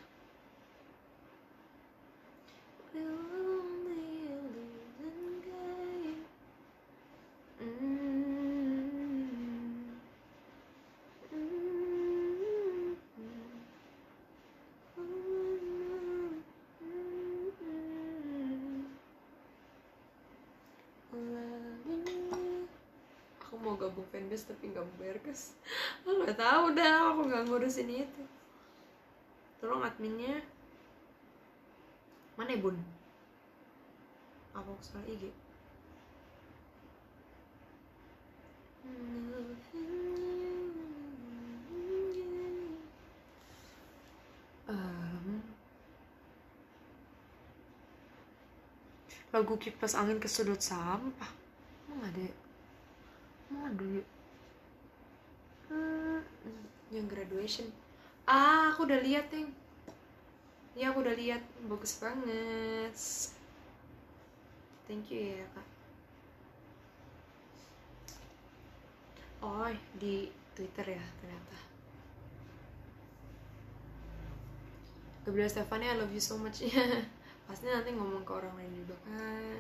Aku mau gabung fanbase tapi nggak mau bayar guys. Aku nggak tahu dah, aku nggak ngurusin itu. Tolong adminnya. Mana ya bun? Apa aku salah IG? Lagu kipas angin ke sudut sampah. Emang ada ya? Emang ada ya? Yang graduation. Aku udah lihat Teng. Ya aku udah lihat, bagus banget. Thank you ya kak. Oh, di Twitter ya ternyata. Gabriel Stefani, I love you so much. Pasti nanti ngomong ke orang lain juga kan.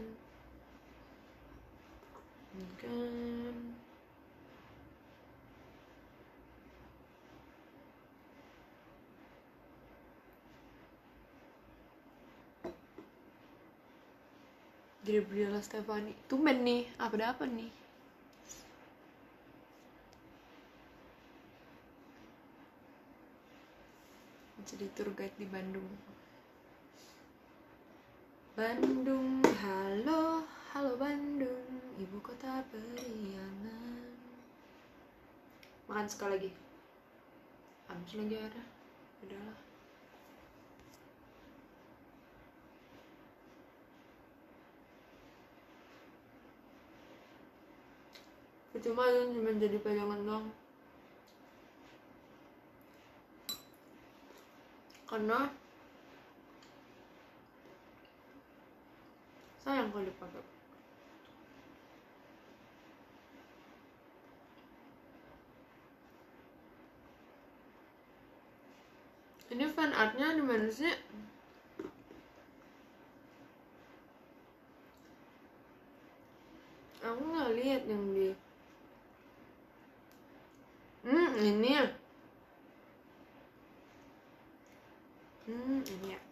Gabriela Stefani, tumben nih, apa nih? Jadi tour guide di Bandung. Bandung, halo, halo Bandung, ibu kota periangan. Makan sekali lagi. Habis lagi ada, udahlah. Cuma cuma jadi pegangan doang. karena sayang kalau dipakai. Ini fan artnya di mana sih? Aku nggak lihat yang di. Ini ya. Ini ya.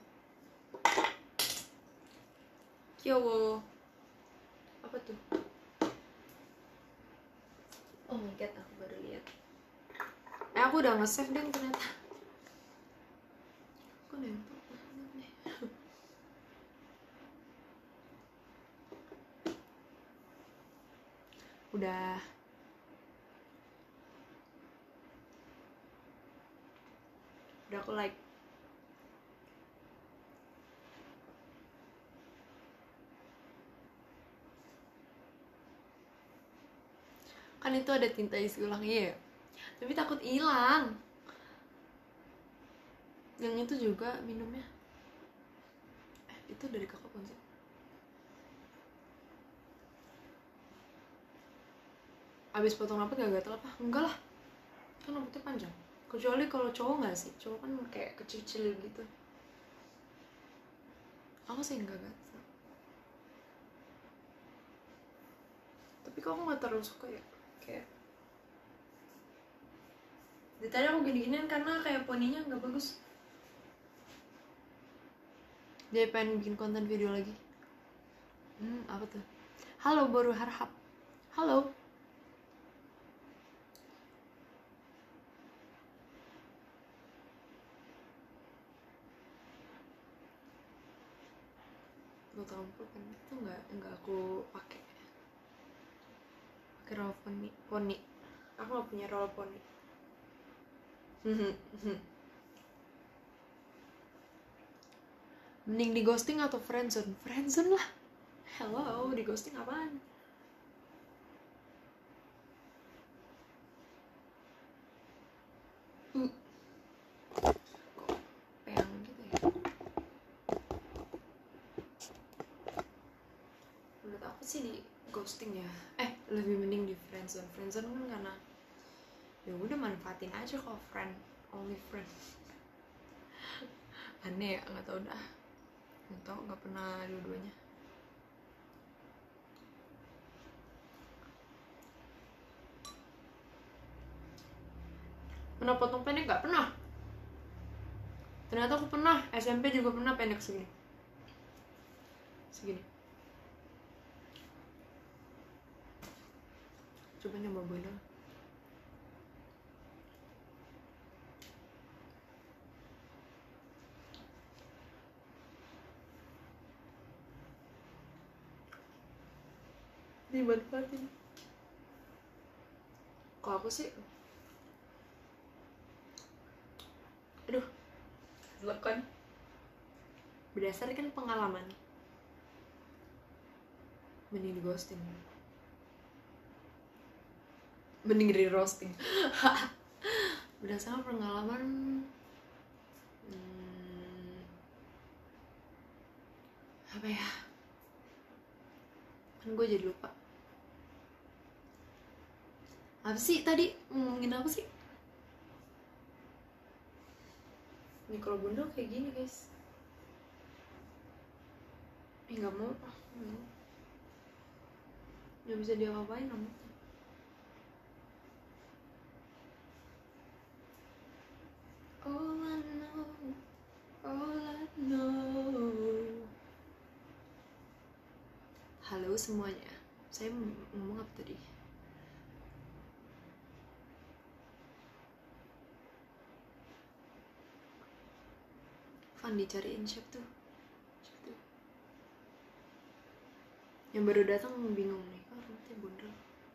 Kyowo. Apa tuh? Oh my god, aku baru lihat. Aku udah nge-save deh ternyata. Aku nempel banget deh. Udah aku like. Kan itu ada tinta isi ulang ya, tapi takut hilang. Yang itu juga minumnya. Itu dari kakak pun sih. Abis potong rambut gak gatel apa? Enggak lah, kan rambutnya panjang. Kecuali kalau cowok nggak sih, cowok kan kayak kecil-kecil gitu. Aku sih enggak gatel. Tapi kok aku nggak terlalu suka ya, kayak. Dari tadi aku gini-ginian karena kayak poninya nggak bagus. Dia pengen bikin konten video lagi. Apa tuh? Halo Boru Harhab. Halo. Botol rambut kan itu nggak aku pakai roll poni. Aku nggak punya roll poni. Mending di ghosting atau friendzone? Friendzone lah. Hello, di ghosting apaan? Kok peang gitu ya? Menurut aku sih di ghosting ya. Lebih mending di friendzone. Friendzone kan karena ya udah manfaatin aja kok friend, only friend. Aneh ya, nggak tau dah. Nggak pernah dua-duanya. Pernah potong pendek nggak? Pernah. Ternyata aku pernah. SMP juga pernah pendek segini. Coba nyoba bodoh. Dimanfaatin. Kalau aku sih, kan berdasarkan pengalaman, mending di ghosting, mending di roasting. Berdasarkan pengalaman, apa ya, kan gue jadi lupa. Apa sih tadi ngomongin apa sih? Nih kalau bundel kayak gini guys. Nggak mau, nggak bisa diapa-apain rambutnya. All I know. Halo semuanya, saya ngomong apa tadi? Fan dicariin chef tuh. Yang baru datang bingung nih, rambutnya bundel.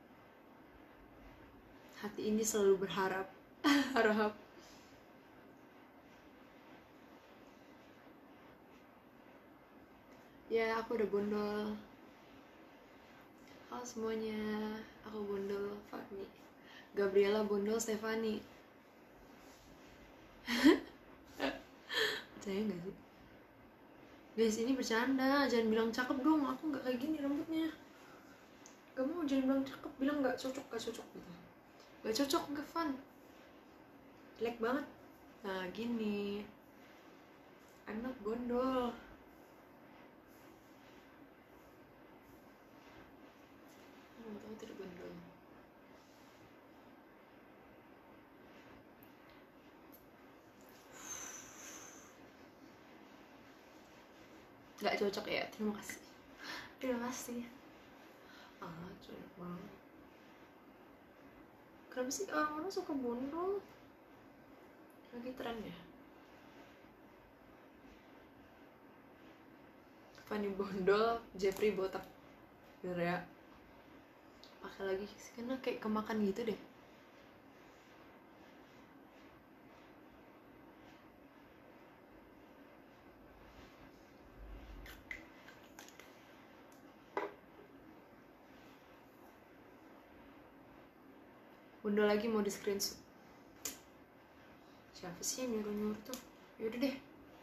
Hati ini selalu berharap. Harap. Ya, aku udah bondol. Halo semuanya, aku bondol Fani. Gabriela bondol Stefani. Saya nggak sih guys, ini bercanda, jangan bilang cakep dong, aku nggak kayak gini rambutnya. Gak mau, jangan bilang cakep, bilang nggak cocok gitu. Nggak cocok, nggak fun, jelek banget. Nah gini, I'm not gondol. Mau tahu tidak gondol. Nggak cocok ya, terima kasih. Cocok banget. Kenapa sih orang-orang suka bondol? Lagi tren ya. Fanny bondol, Jeffrey botak. Bener ya. Pakai lagi karena kayak kemakan gitu deh. Bondol lagi mau di screenshot. Siapa sih yang nyuruh tuh? Yaudah deh.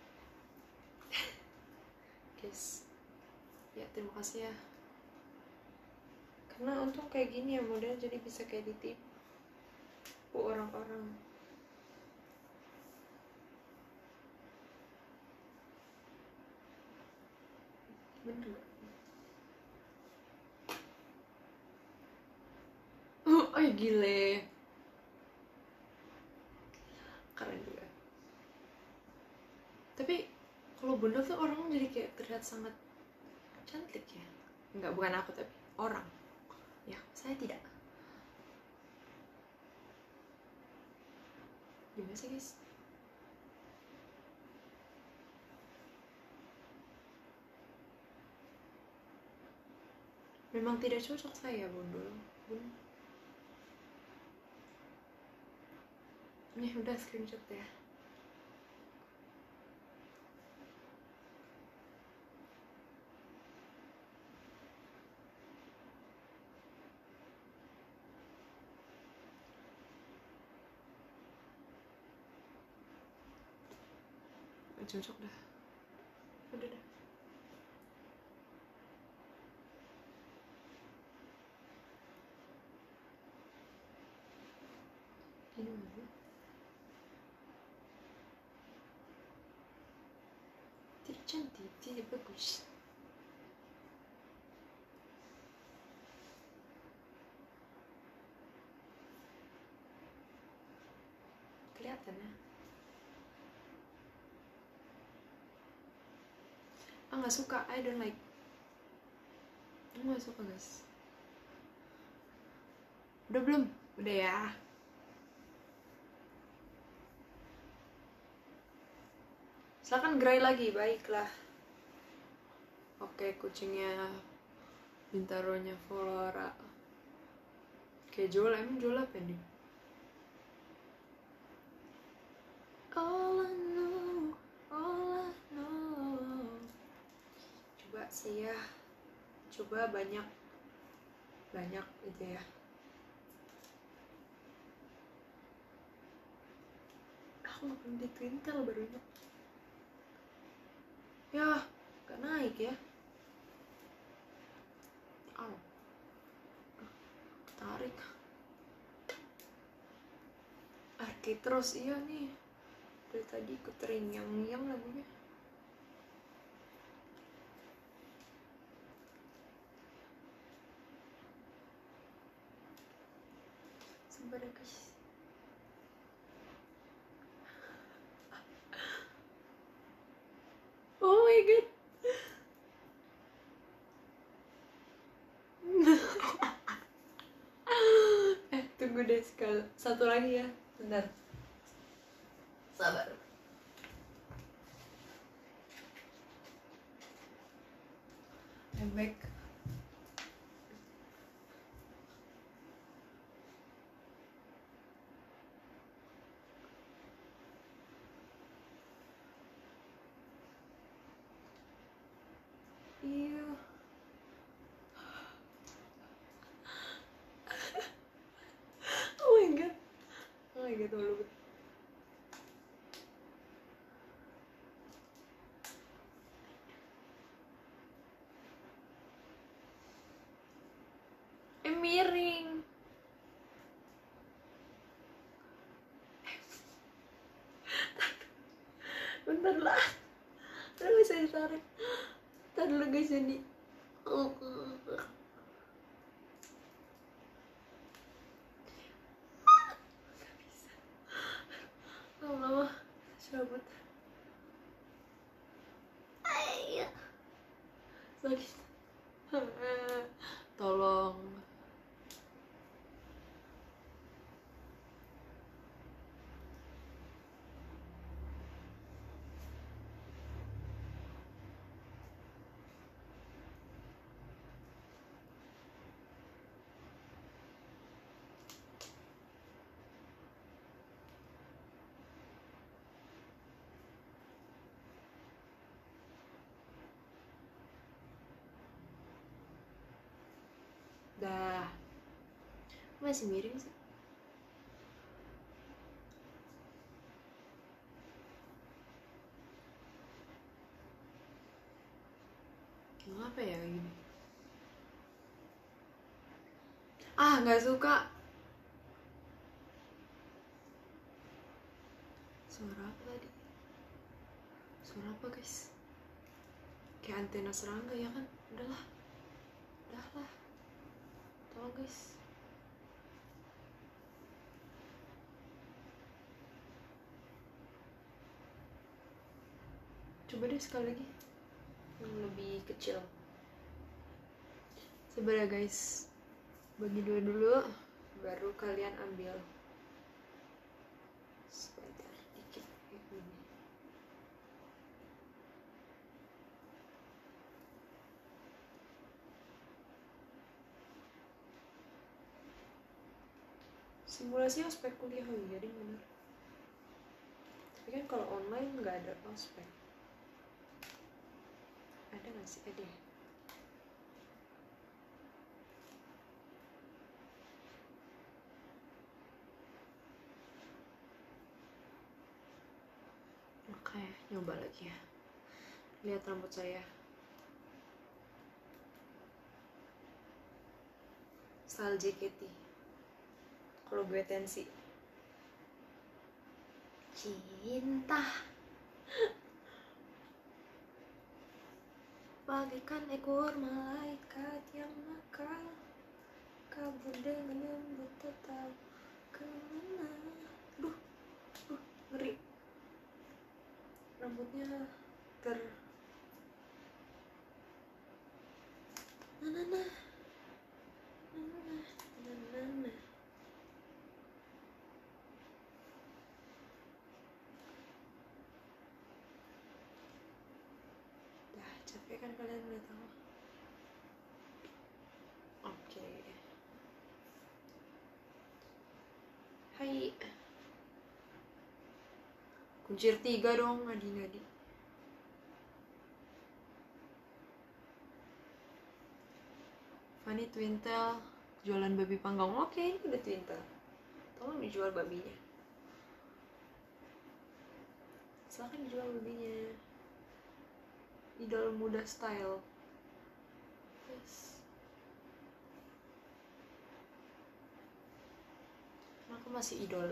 Guys, ya terima kasih ya. Karena untung kayak gini ya model, jadi bisa kayak ditipu orang-orang. Bener gak? Oh gile, keren juga. Tapi kalau bondol tuh orang jadi kayak terlihat sangat cantik ya. Enggak, bukan aku tapi orang. Ya, saya tidak. Gimana sih guys? Memang tidak cocok saya bondol. Nih udah screenshot ya. Cocok dah. Udah dah. Ini mana? Tidak cantik, tidak bagus. Kelihatan ya. Nggak suka, I don't like. Nggak suka guys. Udah belum? Udah ya. Silakan gerai lagi, baiklah. Oke, kucingnya Bintaronya Flora. Kayak jual, emang jual apa nih? All I know. Coba sih ya. Coba banyak itu ya. Aku makan di Twintel baru ingat. Ya, gak naik ya. Tarik. Arki terus, iya nih. Dari tadi ikut terngiang-ngiang lagunya. Sabar ya guys. Oh my god. Tunggu deh sekali. Satu lagi ya. Bentar. Sabar. I'm back. Iya. Oh my god. Oh my god, malu. miring. Bentar lah, nggak bisa ditarik. Ntar dulu guys, jadi Allah, cabut. Ayah, sakit. Tolong. Dah. Masih miring sih. Kenapa ya kayak gini? Nggak suka. Suara apa tadi? Suara apa guys? Kayak antena serangga ya kan? Udahlah. Tolong guys. Coba deh sekali lagi yang lebih kecil. Sabar ya guys, bagi dulu baru kalian ambil. Sebentar dikit kayak gini. Simulasi ospek kuliah lagi, jadi bener. Tapi kan kalau online nggak ada ospek. Ada nggak sih? Ada. Oke, nyoba lagi ya. Lihat rambut saya. Style JKT. Kalau gue tensi. Cinta bagaikan ekor malaikat yang nakal, kabur dengan lembut tetap kemana. Duh, ngeri. Rambutnya ter na. Dah capek kan kalian udah tahu. Oke. Hai. Kuncir 3 dong, ngadi. Fanny Twintel jualan babi panggang. Oke, ini udah Twintel. Tolong dijual babinya. Silahkan dijual babinya. Idol muda style. Yes. Aku masih idol.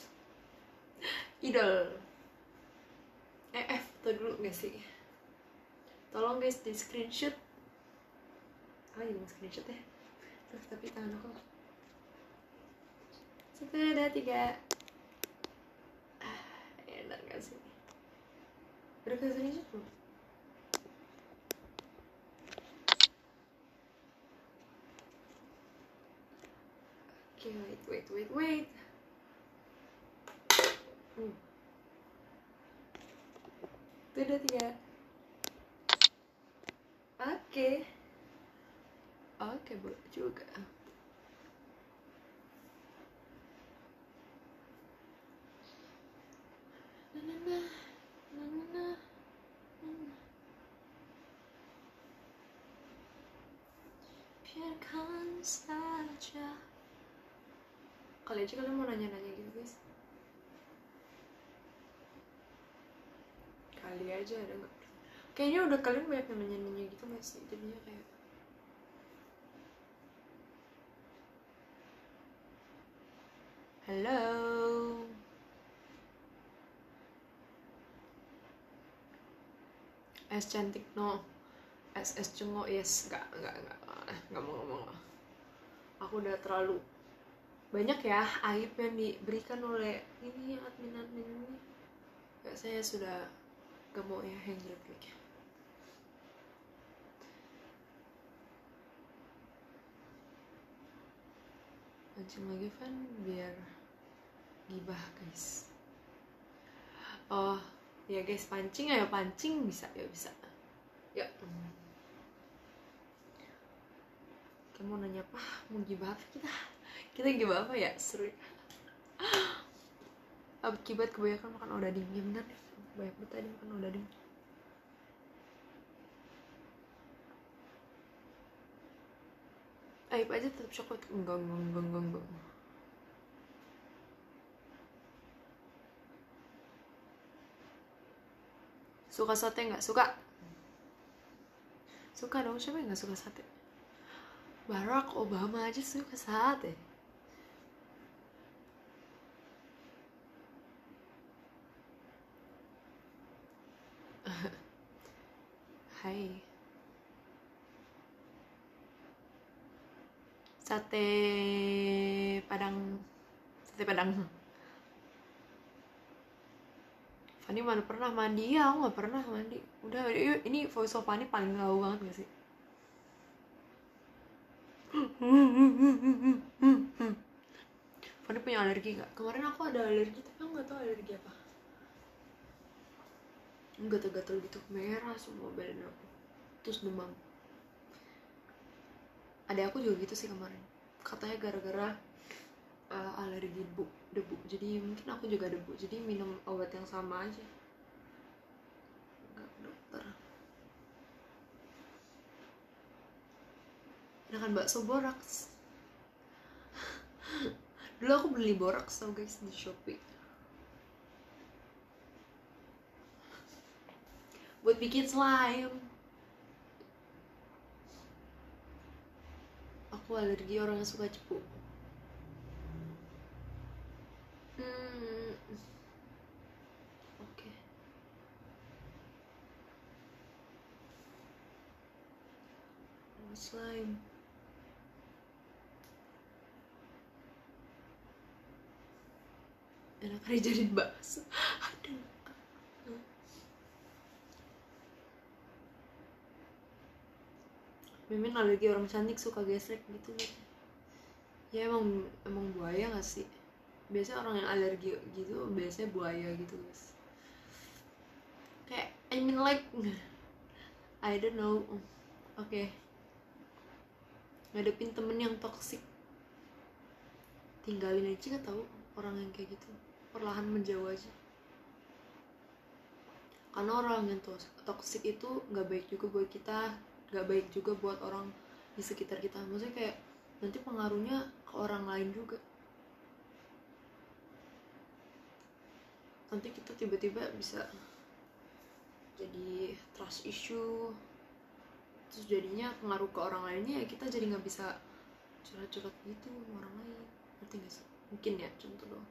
F tuh dulu gak sih? Tolong guys di screenshot. Jangan screenshot ya. Terus tapi tangan aku. 1, 2, 3. Enak gak sih? Udah ke screenshot belum? Oke, wait. Itu udah 3. Oke, boleh juga. Biarkan saja. Kali aja kalian mau nanya-nanya gitu guys. Kali aja ada nggak? Kayaknya udah kalian banyak yang nanya-nanya gitu nggak sih? Jadinya kayak Halo. Es cantik no. Es cengok yes. Nggak mau. Aku udah terlalu banyak ya aib yang diberikan oleh ini admin ini. Ya, saya sudah gak mau ya yang jelek-jelek. Mancing lagi Van biar gibah guys. Oh ya guys, pancing ayo pancing, bisa ya bisa ya. Kamu mau nanya apa, mau gibah apa kita gibah apa ya, seru. Akibat kebanyakan makan odading, ya bener deh, banyak banget tadi makan odading. Aib aja tetap coklat, enggak. Suka sate nggak? Suka dong, siapa yang nggak suka sate? Barack Obama aja suka sate. Hai. Sate Padang. Fani mana pernah mandi? Ya, aku nggak pernah mandi. Udah, ini voice of Fani paling gaul banget gak sih? Fani punya alergi gak? Kemarin aku ada alergi, tapi aku nggak tahu alergi apa. Gatel-gatel gitu, merah semua badan aku, terus demam. Ada aku juga gitu sih kemarin, katanya gara-gara alergi debu. Jadi mungkin aku juga debu, jadi minum obat yang sama aja. Enggak ke dokter. Enakan bakso boraks. Dulu aku beli boraks tau guys di Shopee buat bikin slime. Aku alergi orang yang suka cepu. Oke. Slime. Enak aja jadiin bakso. Aduh. Mimin alergi orang cantik, suka gesrek gitu. Ya emang buaya gak sih? Biasanya orang yang alergi gitu biasanya buaya gitu guys. Kayak I mean like I don't know. Oke. Ngadepin temen yang toksik, tinggalin aja, gak tahu orang yang kayak gitu, perlahan menjauh aja. Karena orang yang toksik itu nggak baik juga buat kita, nggak baik juga buat orang di sekitar kita. Maksudnya kayak nanti pengaruhnya ke orang lain juga. Nanti kita tiba-tiba bisa jadi trust issue, terus jadinya pengaruh ke orang lainnya ya, kita jadi nggak bisa curhat-curhat gitu sama orang lain. Ngerti gak sih? Mungkin ya, contoh doang.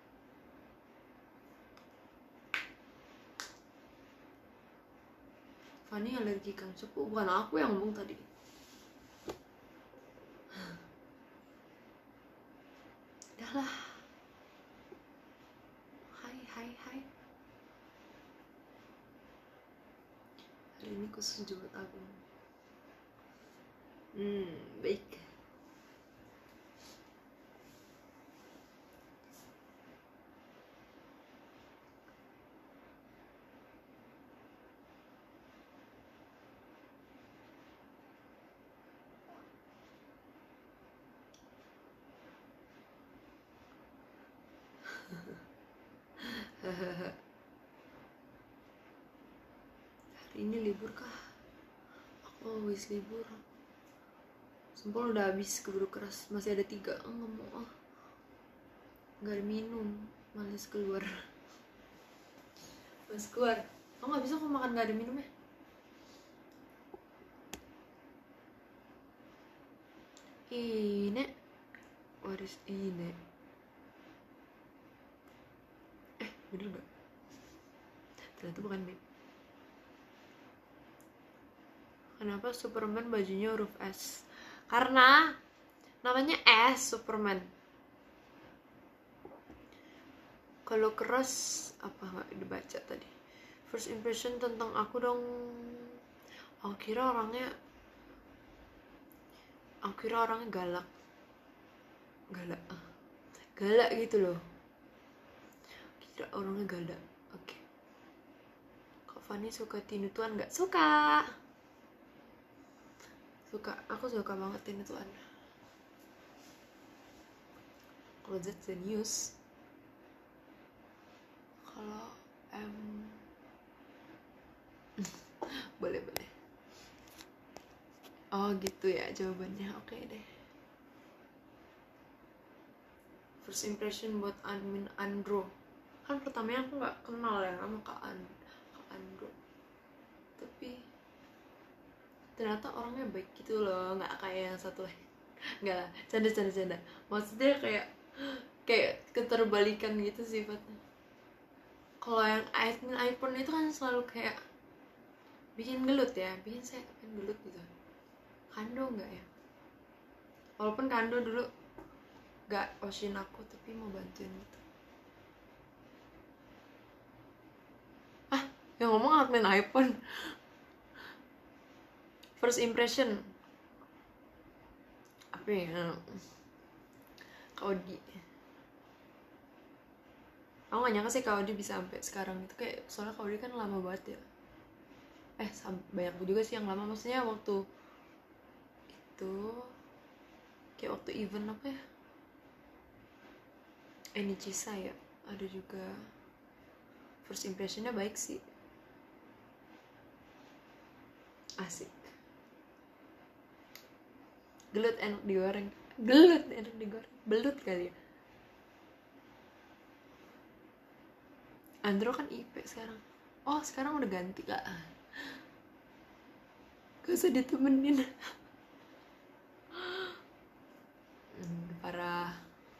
Fani alergi kang cepu, bukan aku yang ngomong tadi. Udah lah. Hai. Hari ini khusus Jumat Agung. Baik. Hari ini libur kah? Aku always libur. Sempol udah habis, keburu keras, masih ada 3. Nggak mau nggak ada minum, males keluar. Nggak bisa kok makan nggak ada minumnya. Ini what is ini? bener gak? Ternyata bukan babe. Kenapa Superman bajunya huruf S? Karena namanya S, Superman. Kalau keras apa nggak dibaca tadi? First impression tentang aku dong. Aku kira orangnya galak gitu loh. Kira orangnya galak. Oke. Kak Fani suka Tinu Tuan nggak? Suka. Aku suka banget Tinu Tuan. Kalau that's the news. Kalau boleh. Oh gitu ya jawabannya. Oke deh. First impression buat admin Andro. Kan pertamanya aku nggak kenal ya sama Kak Andro. Tapi ternyata orangnya baik gitu loh, nggak kayak yang satu lagi. Nggak lah, canda. Maksudnya kayak keterbalikan gitu sifatnya. Kalau yang admin iPhone itu kan selalu kayak bikin gelut ya, bikin saya gelut gitu. Kando nggak ya? Walaupun Kando dulu nggak osin aku, tapi mau bantuin gitu. Yang ngomong admin iPhone. First impression apa ya? Kaudi. Aku gak nyangka sih Kaudi bisa sampai sekarang itu, kayak soalnya Kaudi kan lama banget ya. Banyak juga sih yang lama, maksudnya waktu itu kayak waktu event apa ya, Enichisa ya, ada juga. First impressionnya baik sih, asik. Gelut enak digoreng, belut kali ya. Andro kan IP sekarang. Oh sekarang udah ganti kak. Gak usah ditemenin. Parah.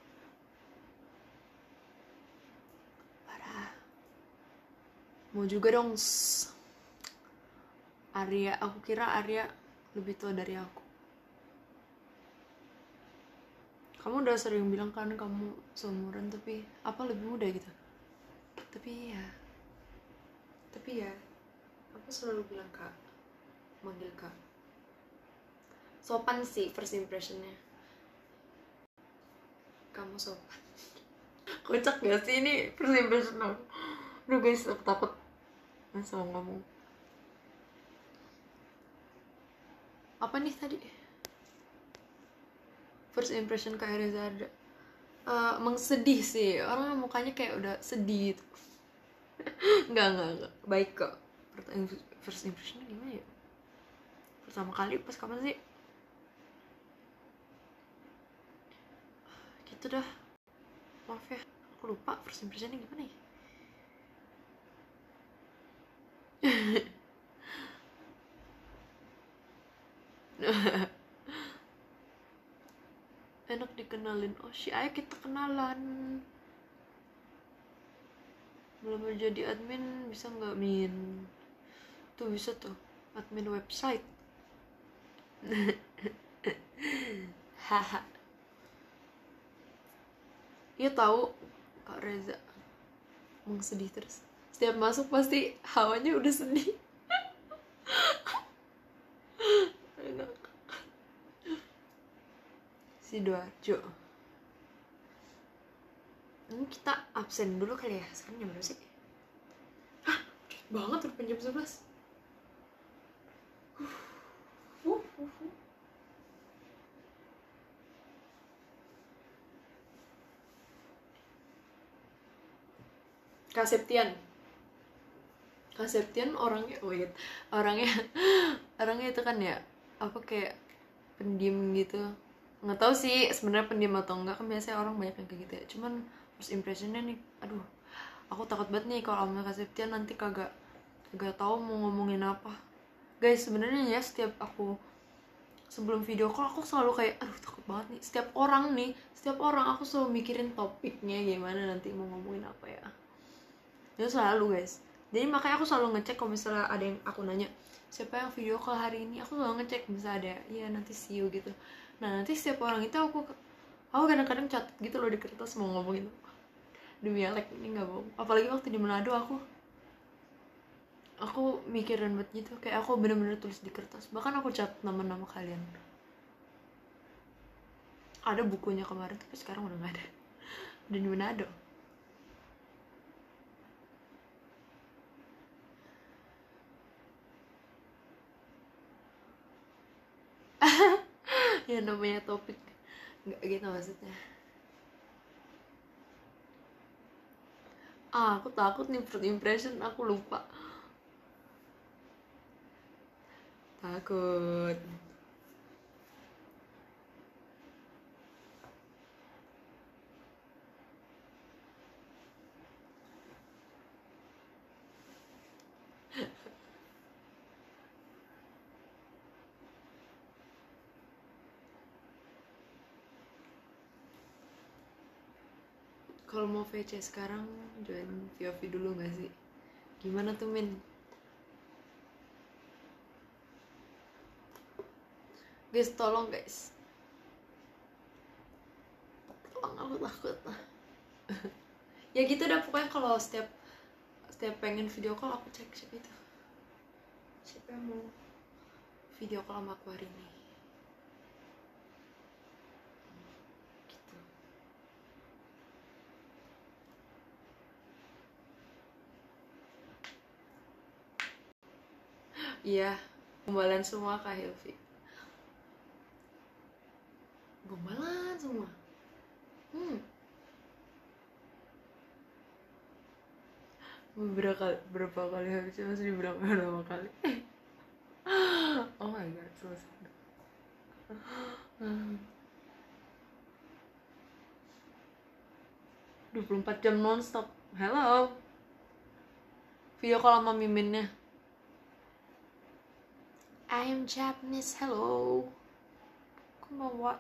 Mau juga dong Arya. Aku kira Arya lebih tua dari aku. Kamu udah sering bilang kan kamu seumuran, tapi apa lebih muda gitu. Tapi ya aku selalu bilang kak, manggil kak. Sopan sih first impressionnya. Kamu sopan. Kocak gak sih ini first impression aku? Aduh guys, aku takut sama ngomong. Apa nih tadi? First impression Kak Reza ada. Sedih sih, orang mukanya kayak udah sedih gitu. Enggak, baik kok. First impression gimana ya? Pertama kali pas kapan sih? Gitu dah. Maaf ya, aku lupa first impressionnya gimana ya? Enak dikenalin. Oh ayo kita kenalan. Belum jadi admin, bisa nggak min? Tuh bisa tuh, admin website. Haha. Iya tahu Kak Reza emang sedih terus. Setiap masuk pasti hawanya udah sedih. Enak. Sidoarjo. Ini kita absen dulu kali ya. Sekarang jam berapa sih? Hah, banget udah jam 11. Kak Septian orangnya orangnya itu kan ya apa kayak pendiam gitu. Nggak tahu sih sebenarnya pendiam atau enggak, kan biasanya orang banyak yang kayak gitu ya. Cuman first impressionnya nih, aduh, aku takut banget nih kalau sama Kak Septian nanti kagak tahu mau ngomongin apa. Guys, sebenarnya ya setiap aku sebelum video call aku selalu kayak aduh takut banget nih. Setiap orang aku selalu mikirin topiknya gimana nanti mau ngomongin apa ya. itu selalu guys. Jadi makanya aku selalu ngecek kalau misalnya ada yang aku nanya siapa yang video call hari ini, aku selalu ngecek misalnya ada ya nanti see you gitu. Nah nanti setiap orang itu aku kadang-kadang catat gitu loh di kertas mau ngomong gitu. Demi Alek ini nggak bohong, apalagi waktu di Manado aku mikirin banget gitu, kayak aku bener-bener tulis di kertas, bahkan aku catat nama-nama kalian. Ada bukunya kemarin tapi sekarang udah nggak ada, dan di Manado. Ya namanya topik nggak gitu maksudnya. Aku takut nih first impression aku lupa, takut. Kalau mau VC sekarang join VOV dulu gak sih? Gimana tuh Min? Guys tolong guys, tolong, aku takut. Ya gitu dah pokoknya, kalau setiap pengen video call aku cek siapa itu, siapa yang mau video call sama aku hari ini gitu. Iya, gombalan semua Kak Hilvi, gombalan semua. Berapa kali habisnya masih dibilang berapa kali. Oh my god, selesai. 24 jam nonstop. Hello, video call sama miminnya. I am Japanese, hello. Konbanwa.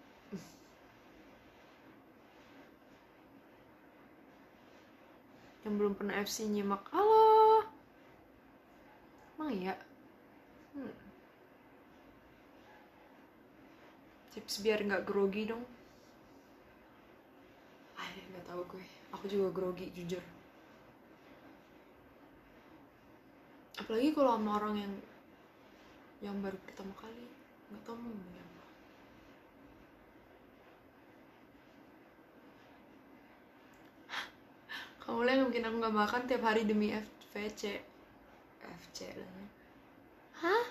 Yang belum pernah FC nyimak, halo. Emang iya? Tips biar nggak grogi dong. Nggak tahu gue. Aku juga grogi jujur. Apalagi kalau sama orang yang baru pertama kali, nggak tahu mau ngomong apa. Kamu lihat mungkin aku nggak makan tiap hari demi FC lah. Hah?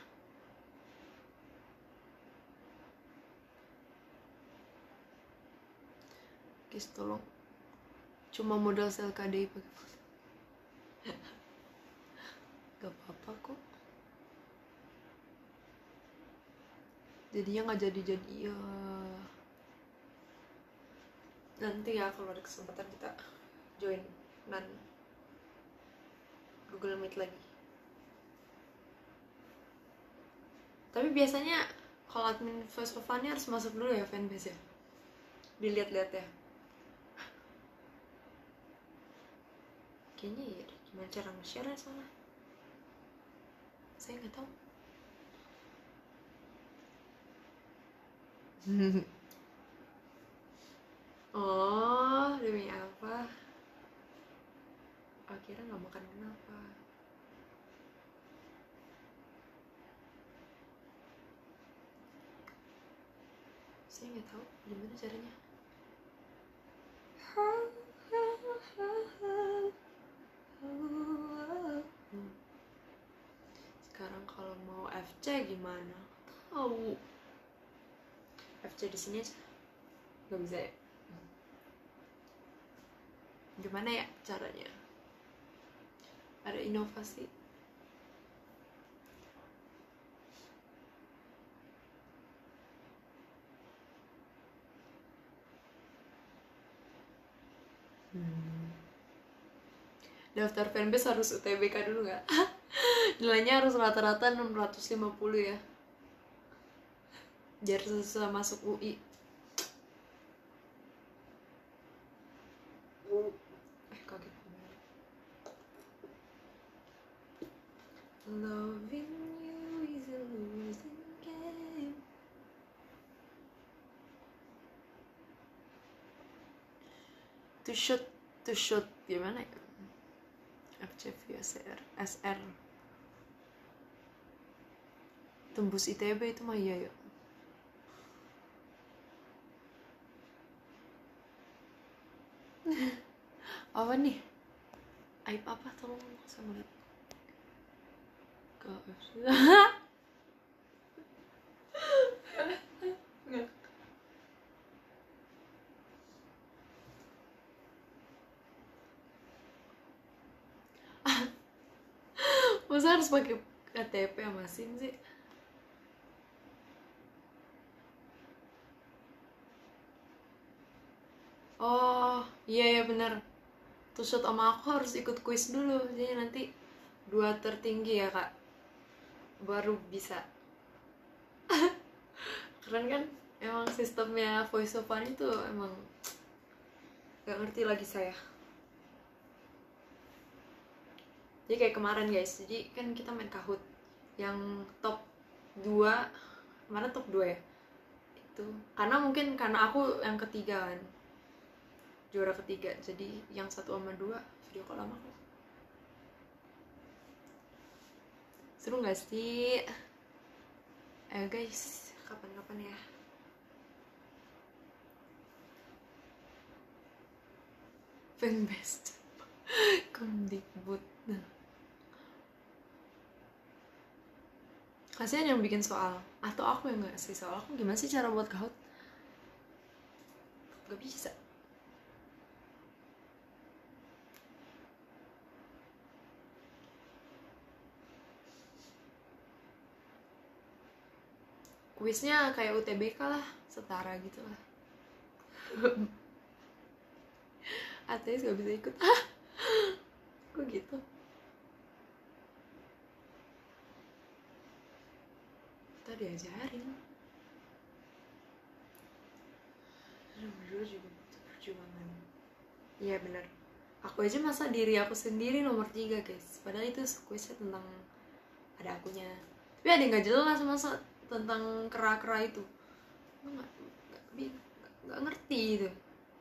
Guys tolong, cuma modal sel KDI pakai foto. Gak apa-apa kok, jadinya nggak jadi ya. Nanti ya kalau ada kesempatan kita join Google Meet lagi. Tapi biasanya kalau admin Voice of Fun harus masuk dulu ya fanbase ya, dilihat-lihat ya. Kayaknya iya deh, gimana cara nge-share soalnya saya nggak tahu. Oh, demi apa? Akhirnya nggak makan kenapa? Saya nggak tahu gimana caranya. Sekarang kalau mau FC gimana? Tahu FC di sini nggak bisa ya? Gimana ya caranya? Ada inovasi? Daftar fanbase harus UTBK dulu nggak? Nilainya harus rata-rata 650 ya, biar susah masuk UI. Kaget. Loving you is a losing game. To shoot gimana ya? FCV SR tembus ITB itu mah iya ya. Apa nih? Aib apa? Tolong saya mau lihat. KFC. Nggak. Masa harus pakai KTP sama SIM sih? Oh iya ya bener. Tuh shot sama aku harus ikut kuis dulu. Jadi nanti 2 tertinggi ya kak, baru bisa. Keren kan? Emang sistemnya voice over itu emang gak ngerti lagi saya. Jadi kayak kemarin guys, jadi kan kita main Kahoot yang top 2, kemarin top 2 ya itu, karena aku yang ketiga kan, juara ketiga, jadi yang 1 sama 2 video call lama kok. Seru gak sih? Ayo guys, kapan-kapan ya. Fanbase Kemdikbud. Kasihan yang bikin soal, atau aku yang nggak ngasih soal. Aku gimana sih cara buat Kahoot? Gak bisa. Kuisnya kayak UTBK lah, setara gitu lah. Ateis gak bisa ikut. Kok gitu? Kita diajarin. Berdua juga butuh perjuangan. Iya bener. Aku aja masa diri aku sendiri nomor 3 guys. Padahal itu kuisnya tentang ada akunya. Tapi ada yang gak jelas masa tentang kera-kera itu. Gak ngerti itu.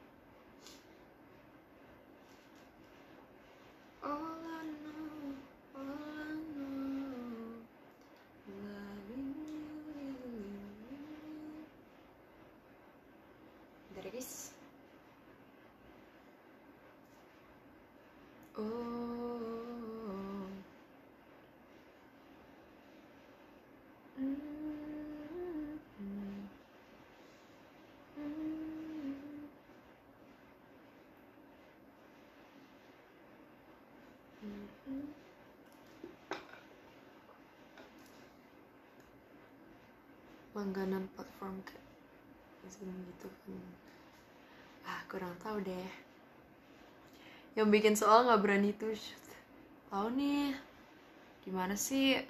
Langganan platform kayak gitu kan. Kurang tahu deh. Yang bikin soal nggak berani tuh. Tahu nih gimana sih?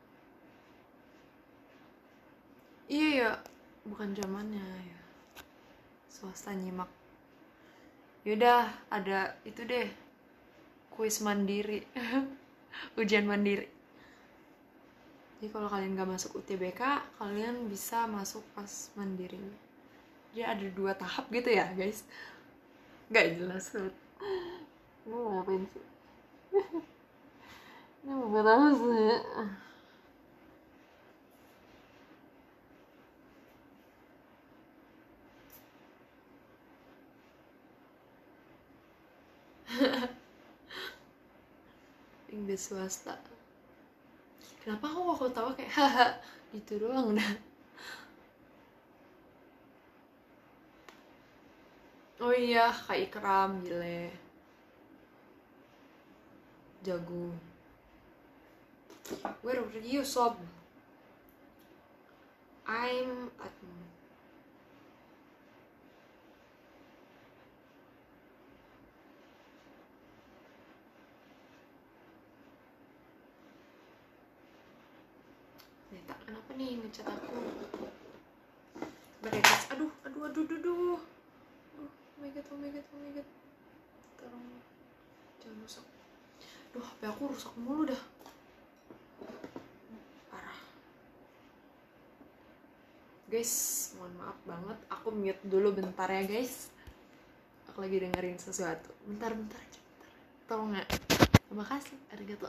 Iya ya, bukan zamannya ya. Swasta nyimak. Yaudah, ada itu deh, kuis mandiri. Ujian mandiri. Jadi kalau kalian gak masuk UTBK, kalian bisa masuk pas mandiri. Jadi ada 2 tahap gitu ya guys. Gak jelas banget. Ini ngapain sih? Ini buat apa sih? Inggris swasta. Kenapa aku tahu kayak haha gitu doang dah. Oh iya, Kak Ikram, gile. Jago. Where are you, Sob? I'm at Neta, kenapa nih ngecat aku? Berekas, aduh. Oh my god. Tolong, jangan rusak. Duh, HP aku rusak mulu dah. Guys, mohon maaf banget, aku mute dulu bentar ya guys. Aku lagi dengerin sesuatu. Bentar aja, bentar. Tolong nggak? Terima kasih, arigato.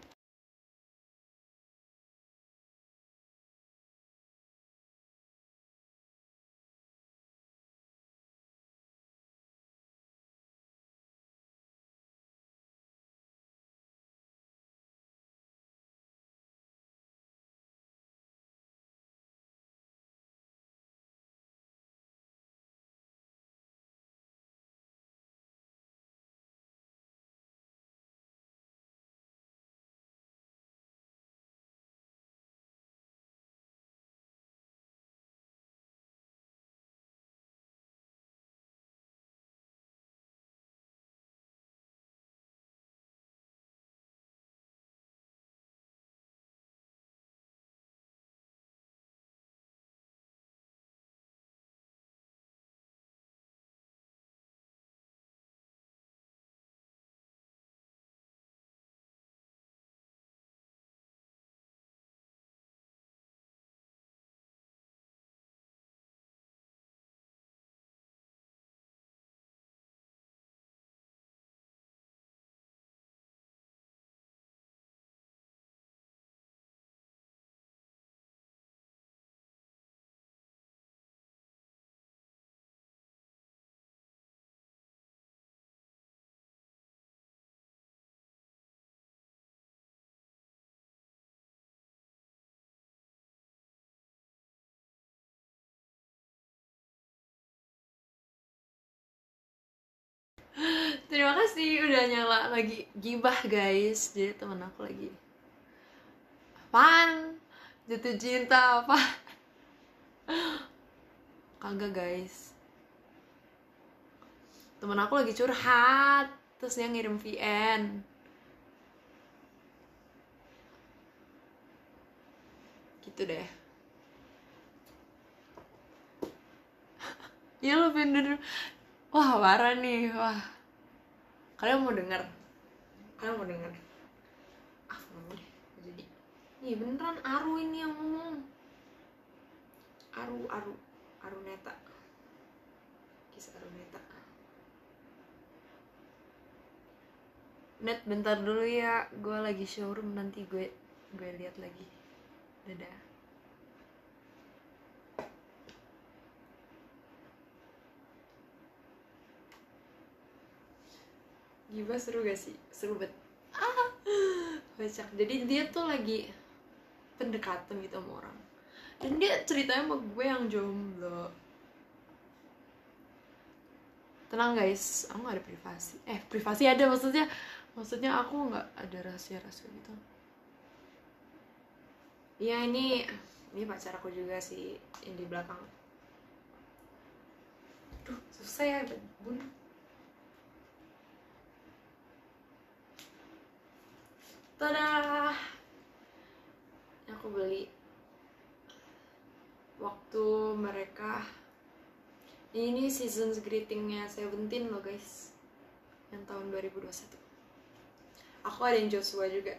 Terima kasih udah nyala lagi gibah guys. Jadi temen aku lagi apaan? Jatuh cinta apa? Kagak guys. Temen aku lagi curhat, terus dia ngirim VN. Gitu deh. Ya lo bener. Wah parah nih. Wah. Kalian mau denger? Ah nggak mau deh. Jadi nih beneran Aru ini yang ngomong. Aru Neta. Kisah Aru Neta. Net bentar dulu ya, gue lagi showroom, nanti gue lihat lagi. Dadah. Giba seru gak sih? Seru banget. Kocak. Jadi dia tuh lagi pendekatan gitu sama orang. Dan dia ceritanya sama gue yang jomblo. Tenang guys, aku gak ada privasi. Privasi ada maksudnya aku nggak ada rahasia-rahasia gitu. Iya ini pacar aku juga sih yang di belakang. Duh susah ya bun. Tada, aku beli waktu mereka ini season greetingnya Seventeen loh guys, yang tahun 2021. Aku ada yang Joshua juga.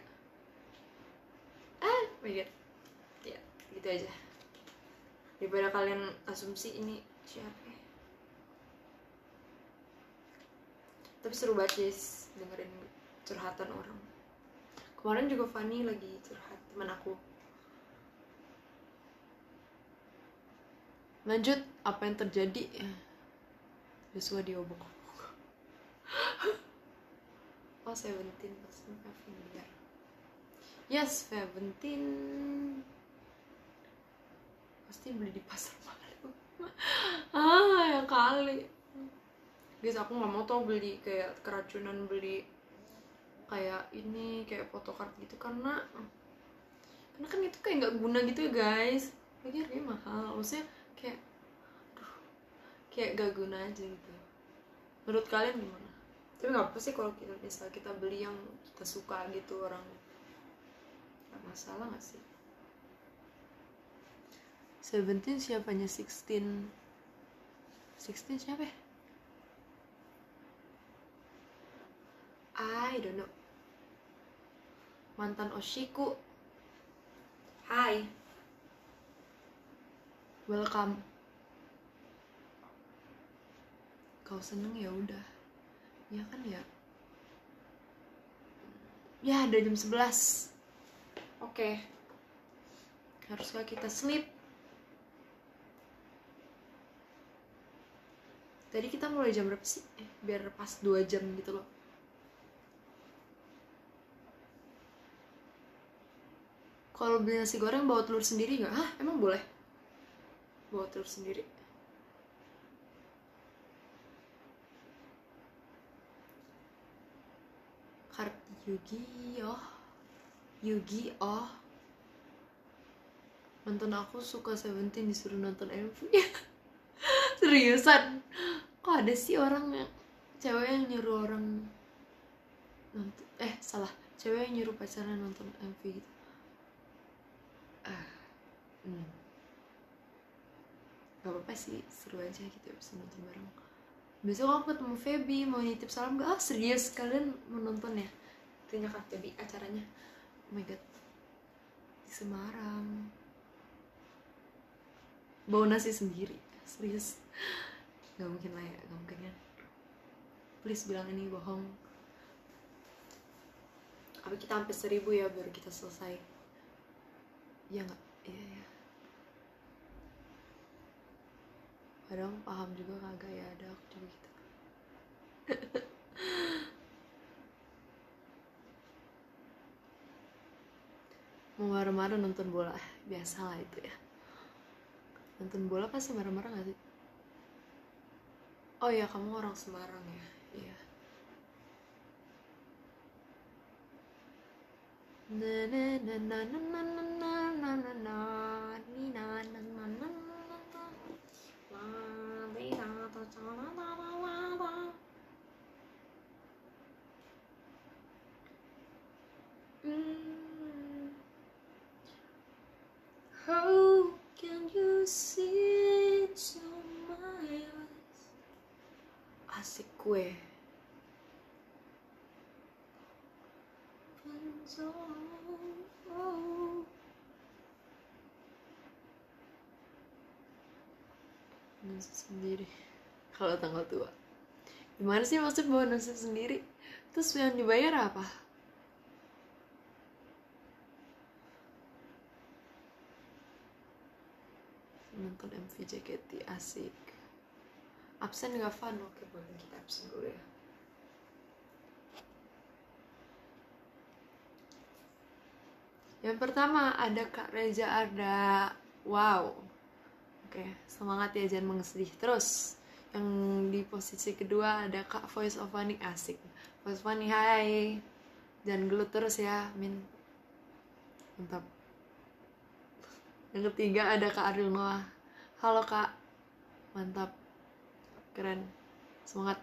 Oh my god. Ya gitu aja, daripada kalian asumsi ini siapa ya. Tapi seru banget guys dengerin curhatan orang. Kemarin juga Fanny lagi curhat, teman aku. Lanjut, apa yang terjadi? Joshua diobok-obok. Oh, Seventeen pasti familiar. Yes, Seventeen pasti beli di pasar baru. Ya kali. Guys, aku nggak mau tau beli kayak keracunan, beli kayak ini kayak photocard gitu, karena kan itu kayak nggak guna gitu ya guys. Lagi harganya mahal, maksudnya kayak gak guna aja gitu. Menurut kalian gimana? Tapi nggak apa sih kalau kita beli yang kita suka gitu, orang nggak masalah nggak sih? Seventeen siapanya Sixteen siapa ya? I don't know. Mantan Oshiku. Hai. welcome. Kau seneng ya udah. Ya kan ya. Ya ada jam 11. Oke. Haruskah kita sleep? Tadi kita mulai jam berapa sih? Biar pas 2 jam gitu loh. Kalau beli nasi goreng bawa telur sendiri nggak? Hah, emang boleh? Bawa telur sendiri. Yu-Gi-Oh. Nonton aku suka Seventeen disuruh nonton MV. Seriusan? Kok ada sih orang yang cewek yang nyuruh orang nonton, salah, cewek yang nyuruh pacarnya nonton MV gitu. Gak apa-apa sih, seru aja gitu ya, bisa nonton bareng. Besok aku ketemu Feby, mau nitip salam gak? Serius, kalian mau nonton ya? Tanya Kak Feby acaranya. Oh my god, di Semarang. Bawa nasi sendiri, serius. Gak mungkin lah ya, gak mungkin kan. Please bilang ini bohong. Apa kita sampai 1000 ya baru kita selesai? Iya gak? Iya ya. Kadang paham juga kagak ya, ada aku juga gitu. Mau marah-marah nonton bola, biasa lah itu ya. Nonton bola pasti marah-marah gak sih? Oh iya, kamu orang Semarang ya? Iya. How can you see so my eyes? Asik gue. Nasib sendiri kalau tanggal tua. Gimana sih maksud bawa nasib sendiri? Terus yang dibayar apa? Nonton MV JKT asik. Absen gak fun? Oke, boleh kita absen dulu ya. Yang pertama ada Kak Reza Arda. Wow. Oke, semangat ya, jangan mengesedih. Terus yang di posisi kedua ada Kak Voice of Funny, asik. Voice of Funny, hai. Jangan gelut terus ya, Min. Mantap. Yang ketiga ada Kak Ariel Noah. Halo Kak. Mantap. Keren. Semangat.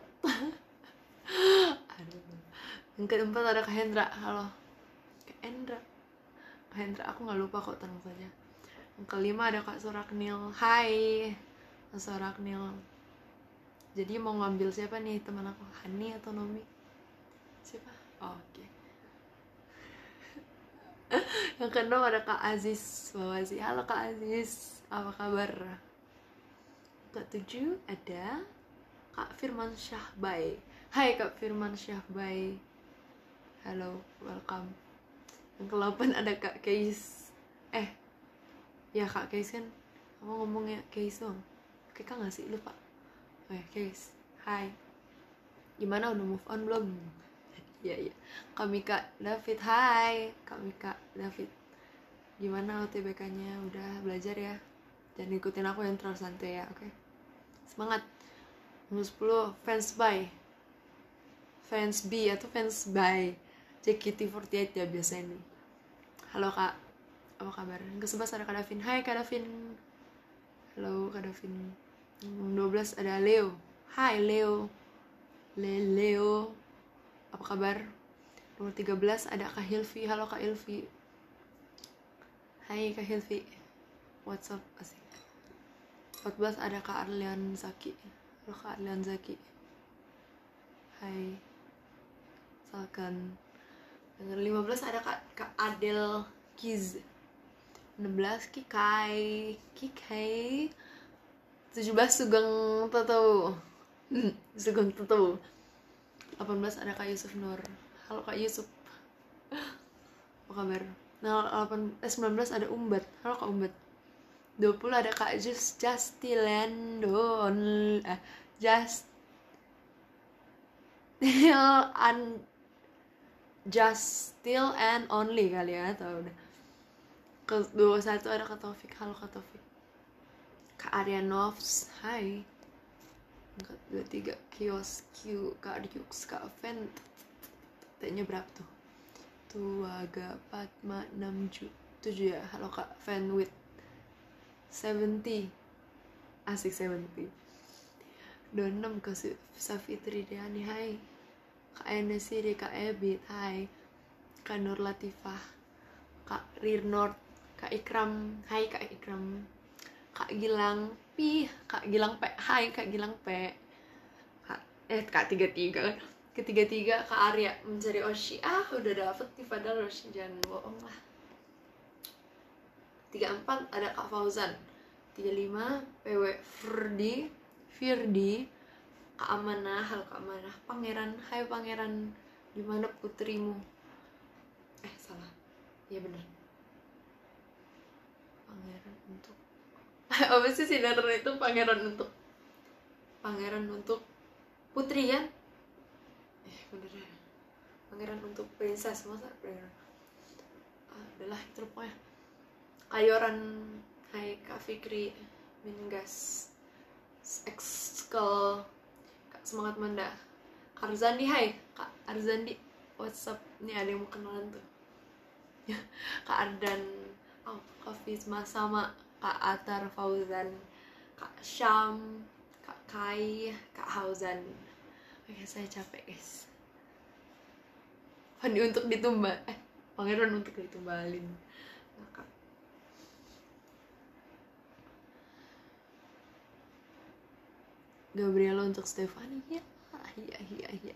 Aduh. Yang keempat ada Kak Hendra. Halo Kak Hendra. Kak Hendra, aku gak lupa kok, tenang saja. Yang kelima ada Kak Soraknil. Hai Kak Soraknil. Jadi mau ngambil siapa nih teman aku? Hani atau Nomi? Siapa? Oh, oke. Yang keenam ada Kak Aziz Bawazi. Halo Kak Aziz, apa kabar? Ke-7 ada Kak Firman Syahbay. Hai Kak Firman Syahbay. Halo, welcome. Yang ke-8 ada Kak Keis. Ya Kak Keis kan, aku ngomongnya Keis dong. Oke Kak gak sih? Lupa. Oke Keis, hai. Gimana, udah move on belum? Iya. Kak Mika David, hai Kak Mika David. Gimana UTBK-nya? Udah belajar ya? Jangan ikutin aku yang terlalu santai ya, oke? Semangat. Nomor 10, Fans B atau Fans by JKT48 ya biasanya nih. Halo Kak, apa kabar? Yang ke-11 ada Kak Davin. Hai Kak Davin. Halo Kak Davin. Yang 12 ada Leo. Hai Leo. Leo. Apa kabar? Nomor 13 ada Kak Hilvi. Halo Kak Hilvi. Hai Kak Hilvi. What's up? Asik. 14 ada Kak Arlian Zaki. Halo Kak Arlian Zaki. Hai. Salkan. Nomor 15 ada Kak Adel Kiz. 16 Kikai 17 Sugeng Tutu. Sugeng Tutu. 18 ada Kak Yusuf Nur. Halo Kak Yusuf, apa kabar? Nah, 19 ada Umbat. Halo Kak Umbat. 20 ada Kak Justilando. Just still and only kali ya, atau udah. Ke 21 ada Kak Taufik. Halo Kak Taufik. Kak Arianovs, hai. 23 Kios Q, Kak Ryux, Kak Vent. T-nya berapa tuh? Tuaga Patma 6 7 ya. Halo Kak Van with 70. Asik 70. 26 ke Safitri Diani, hai. Kak Enesiri, Kak Ebit, hai. Kak Nur Latifah, Kak Rirnord, Kak Ikram, hai Kak Ikram. Kak Gilang Pi, Kak Gilang P, hai Kak Gilang P. Kak 33 kan. Ketiga Kak Arya mencari Oshi. Udah dapet nih padahal Oshi, jangan bohong lah. 34 ada Kak Fauzan. 35 PW Firdi, Kak Amanah, halo Kak Amanah. Pangeran, hai Pangeran, di mana putrimu? Salah. Iya benar. Pangeran untuk apa sih sinetron itu? Pangeran untuk putri kan? Bener ya. Pangeran untuk princess, masa pangeran? Udahlah itu pokoknya. Kayoran, hai Kak Fikri, Mingas, Exkel, Kak Semangat Manda, Kak Arzandi, hai Kak Arzandi, WhatsApp nih ada yang mau kenalan tuh. Kak Ardan, Kak Fisma sama Kak Atar Fauzan, Kak Syam, Kak Kai, Kak Hauzan. Oke, saya capek guys. Fandi untuk ditumbal, Pangeran untuk ditumbalin. Kak Gabriela untuk Stefani, ya. Iya.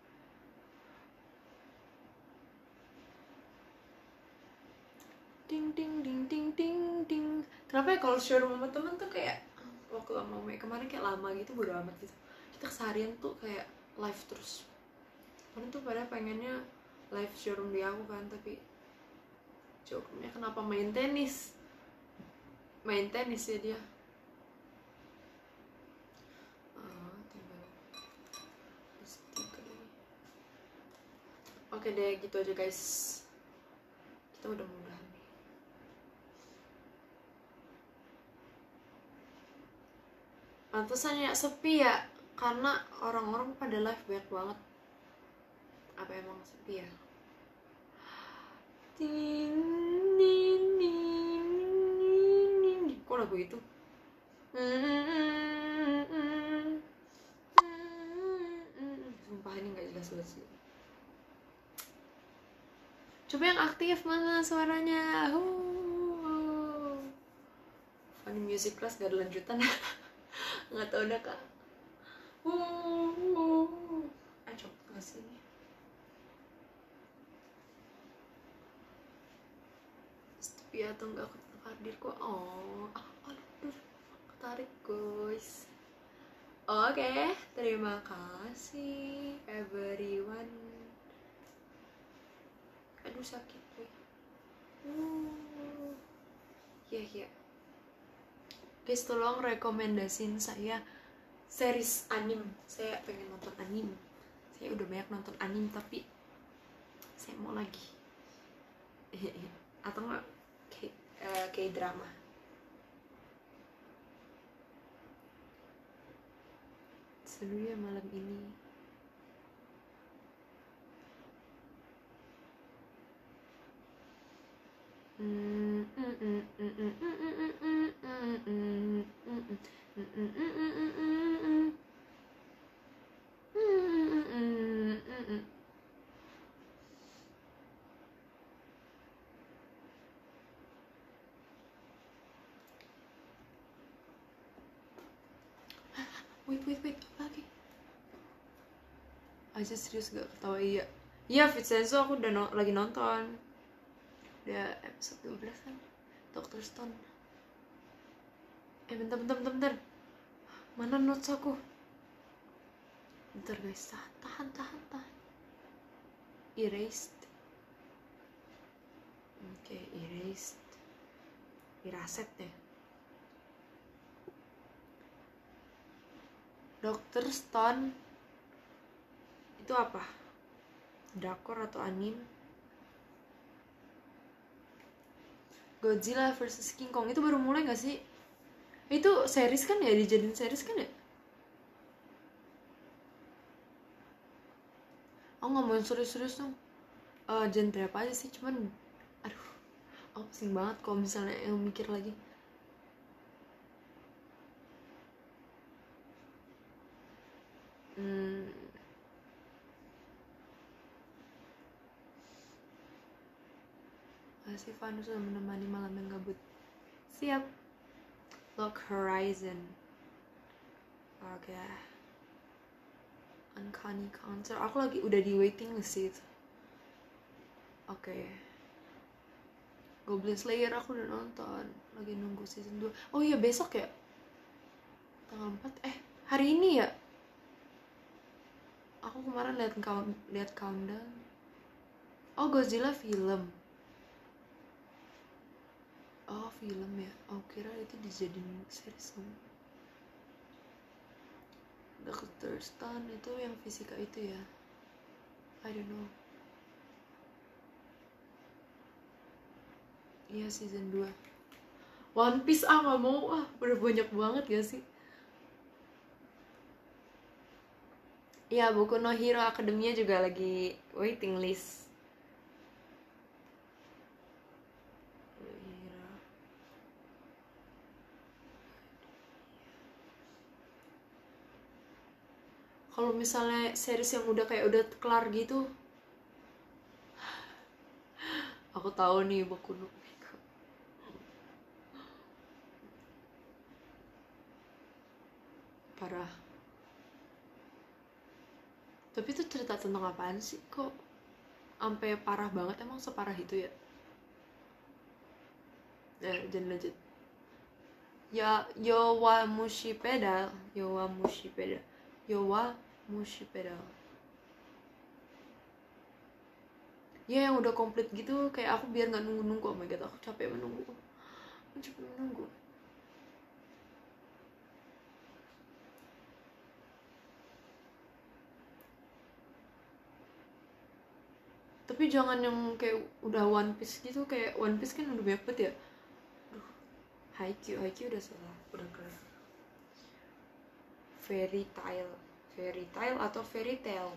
Ding. Kenapa ya kalau share sama temen tuh kayak waktu sama Mei kemarin kayak lama gitu, bodo amat gitu. Kita keseharian tuh kayak live terus. Kemarin tuh pada pengennya live showroom di aku kan, tapi showroomnya kenapa main tenis ya dia. Oke deh, gitu aja guys. Kita udah mudahan nih. Pantesan ya sepi ya, karena orang-orang pada live banyak banget. Apa emang sepi ya? Kok lagu itu? Sumpah ini gak jelas banget sih. Coba yang aktif mana suaranya? Funny Music Class gak ada lanjutan. Nggak tahu dah Kak. Coba ke sini. Sepi atau enggak aku tetap hadir kok. Aduh, ketarik guys. Oke, terima kasih everyone. Aduh sakit gue. Iya. Guys, tolong rekomendasiin saya series anime. Saya pengen nonton anime. Saya udah banyak nonton anime tapi saya mau lagi. Atau enggak kayak drama. Seru ya malam ini. Wait, apa lagi? Aja serius gak ketawa. Iya Vincenzo aku udah lagi nonton. Udah episode 12 kan. Dr. Stone. Bentar. Mana notes aku? Bentar guys, tahan. Erased. Oke, erased. Iraset deh. Dr. Stone itu apa? Drakor atau anime? Godzilla vs King Kong itu baru mulai gak sih? Itu series kan ya? Dijadiin series kan ya? Aku gak mau yang serius-serius dong. Genre apa aja sih? Cuman aduh, aku pusing banget kalau misalnya yang mikir lagi. Masih Vanus sudah menemani malam yang gabut. Siap. Lock Horizon. Oke. Uncanny Counter. Aku lagi udah di waiting list itu. Oke. Goblin Slayer aku udah nonton. Lagi nunggu season 2. Oh iya, besok ya? Tanggal 4. Hari ini ya? Aku kemarin lihat countdown. Oh, Godzilla film. Oh, film ya. Oh, kira itu dijadiin series. Dr. Stone itu yang fisika itu ya. I don't know. Iya, season 2. One Piece gak mau. Udah banyak banget gak sih? Iya, Boku no Hero Academia juga lagi waiting list. Kalau misalnya series yang udah kelar gitu, aku tahu nih Boku no Hero. Parah. Tapi itu cerita tentang apaan sih? Kok sampai parah banget? Emang separah itu ya? Jangan lanjut. Yowamushi Pedal. Ya, yang udah komplit gitu, kayak aku biar nggak nunggu-nunggu. Oh my god, aku capek menunggu. Tapi jangan yang kayak udah One Piece gitu. Kayak One Piece kan udah banyak banget ya. Haikyuu udah salah, udah kelar. Fairy Tail atau Fairy Tail?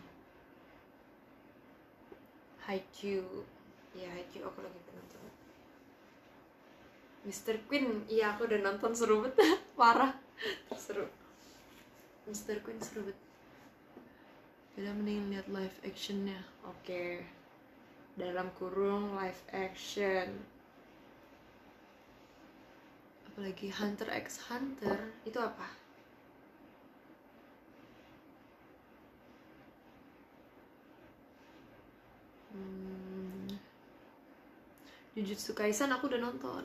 Haikyuu. Ya, Haikyuu aku lagi nonton. Mr. Queen, iya aku udah nonton, seru banget. Parah, seru. Mr. Queen seru banget. Udah mending lihat live actionnya. Oke. Dalam kurung live action. Apalagi Hunter x Hunter, itu apa? Jujutsu Kaisen aku udah nonton.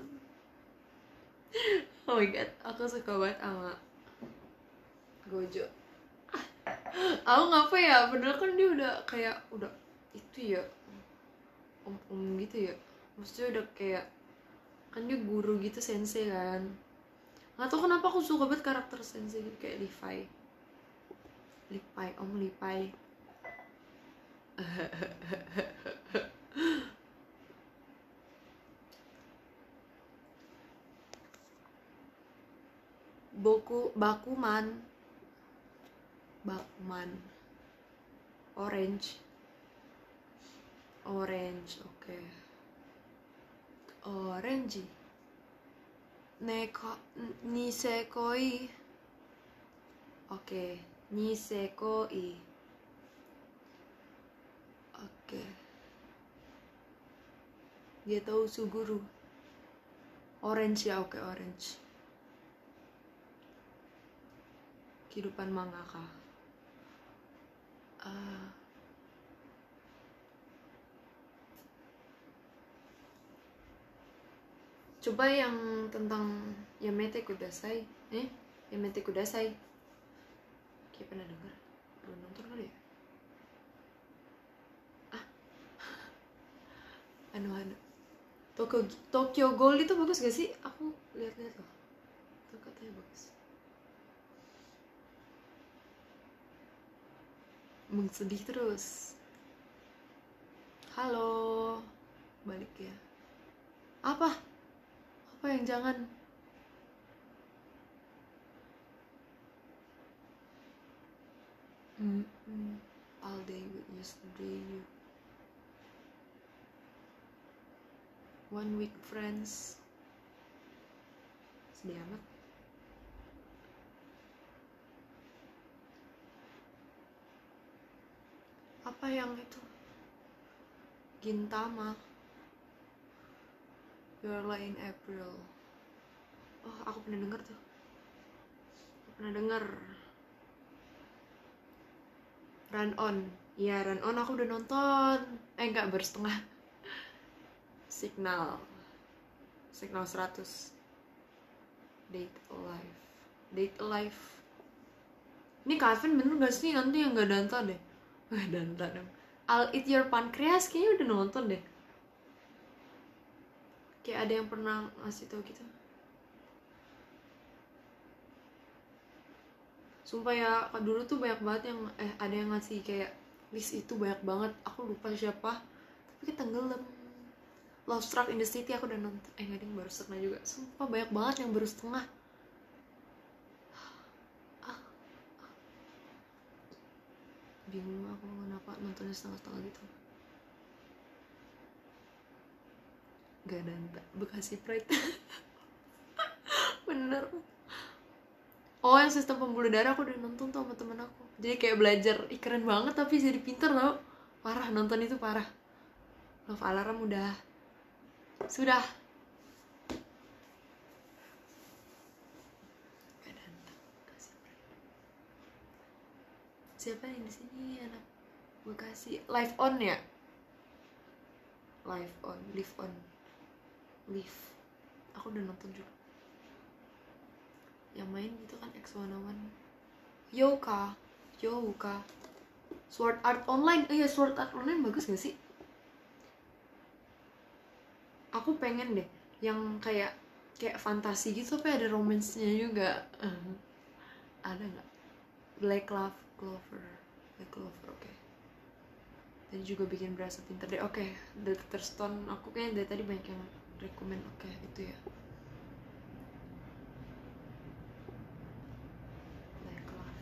Oh my god, aku suka banget sama Gojo. Aku ngapa ya, padahal kan dia udah kayak udah itu ya, om gitu ya. Maksudnya udah kayak, kan dia guru gitu, sensei kan. Nggak tau kenapa aku suka banget karakter sensei gitu, kayak Om Lipai. Bakuman. Orange, oke. Orange. Nisekoi. Oke, Nisekoi. Oke. Dia tahu Suguru. Orange ya, oke, orange. Kehidupan mangaka. Coba yang tentang Yamete Kudasai. Yamete Kudasai. Kayak pernah dengar? Belum nonton kali ya? Anu Tokyo Ghoul itu bagus gak sih? Aku lihat-lihat loh. Tuh katanya bagus. Sedih terus. Halo. Balik ya. Apa yang jangan? All day with yesterday you. 1 week friends. Sedih amat. Apa yang itu? Gintama. Your Lie in April. Oh, aku pernah denger tuh. Run On. Iya, Run On aku udah nonton. Enggak, baru setengah. Signal 100. Date Alive. Ini Kevin bener gak sih? Nanti yang gak Danta deh. Danta dong. I'll Eat Your Pancreas kayaknya udah nonton deh. Kayak ada yang pernah ngasih tau gitu. Sumpah ya, dulu tuh banyak banget yang ada yang ngasih kayak list itu banyak banget. Aku lupa siapa, tapi ketenggelam. Love Struck in the City aku udah nonton. Nggak ding, baru setengah juga. Sumpah banyak banget yang baru setengah. Bingung aku kenapa nontonnya setengah-setengah gitu. Gak Danta, Bekasi Pride. Bener. Oh, yang Sistem Pembuluh Darah aku udah nonton tuh sama temen aku. Jadi kayak belajar, keren banget tapi jadi pinter tau. Parah, nonton itu parah. Love Alarm udah. Sudah. Siapa yang di sini anak Bekasi? Live On ya? Live On. Aku udah nonton juga. Yang main itu kan X101. Youka. Sword Art Online. Iya, Sword Art Online bagus gak sih? Aku pengen deh yang kayak fantasi gitu tapi ada romance-nya juga. Ada nggak? Black Clover, oke. Tadi juga bikin berasa pinter deh. Oke, Dr. Stone aku kayaknya dari tadi banyak yang rekomen. Oke, itu ya. Black Clover.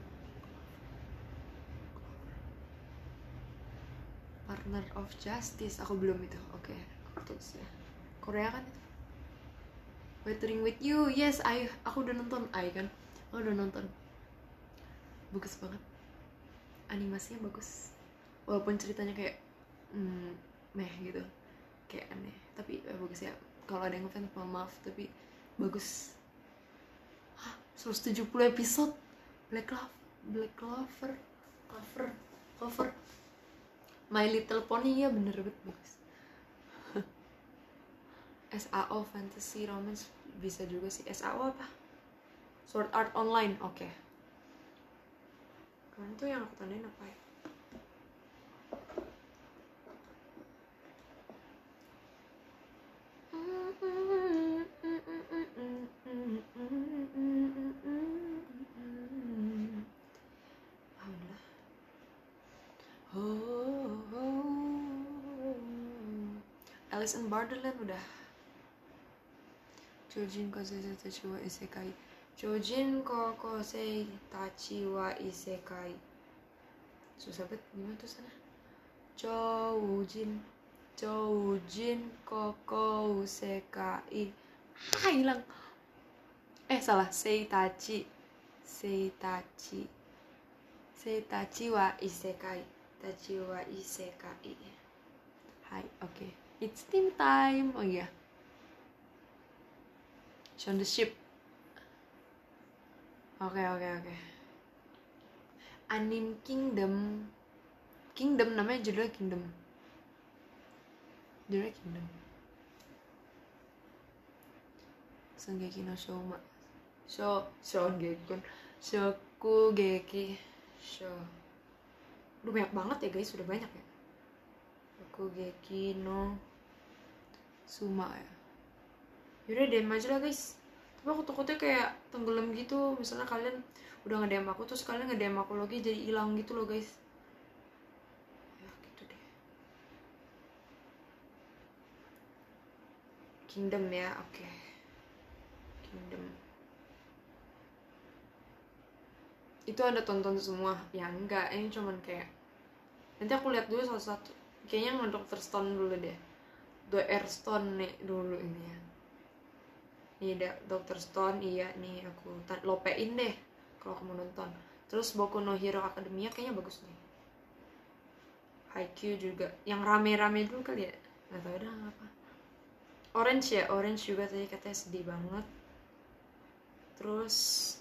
Partner of Justice aku belum itu. Oke, terus ya. Korea kan itu. Weathering with You, yes, aku udah nonton. Kan, aku udah nonton. Bagus banget, animasinya bagus, walaupun ceritanya kayak meh gitu, kayak aneh, tapi bagus ya. Kalau ada yang ngefans maaf, tapi bagus. 170 episode. Black Clover. My Little Pony, ya bener banget bagus. SAO fantasy romance bisa juga sih. SAO apa? Sword Art Online, oke. Kemarin tuh yang aku tandain apa ya? Alice in Borderland udah. Chojin Kokosei Tachi wa Isekai. Chojin Kokosei Tachi wa Isekai. Susah banget, gimana tuh sana? Chojin Kokosei. Hilang. Salah. Seitachi wa Isekai. Tachi wa Isekai. Hai, oke. It's team time. Oh iya. On the ship. Oke. Anime Kingdom namanya judulnya Kingdom. Shokugeki no Shoma. Shokugeki Sho. Udah banyak banget ya guys, udah banyak ya. Shokugeki no Suma ya. Yaudah DM aja lah guys. Tapi aku takutnya kayak tenggelam gitu. Misalnya kalian udah nge-DM aku terus kalian nge-DM aku lagi jadi hilang gitu loh guys. Ya gitu deh. Kingdom ya, oke. Kingdom. Itu ada tonton semua? Ya enggak, ini cuman kayak nanti aku lihat dulu satu-satu. Kayaknya yang Dr. Stone dulu deh. Dr. Stone nih dulu ini ya. Nih Dr. Stone, iya nih aku lopein deh kalau kamu nonton. Terus Boku no Hero Academia kayaknya bagus nih. Haikyuu juga, yang rame-rame dulu kali ya. Nggak tahu dah apa. Orange ya, Orange juga tadi katanya sedih banget. Terus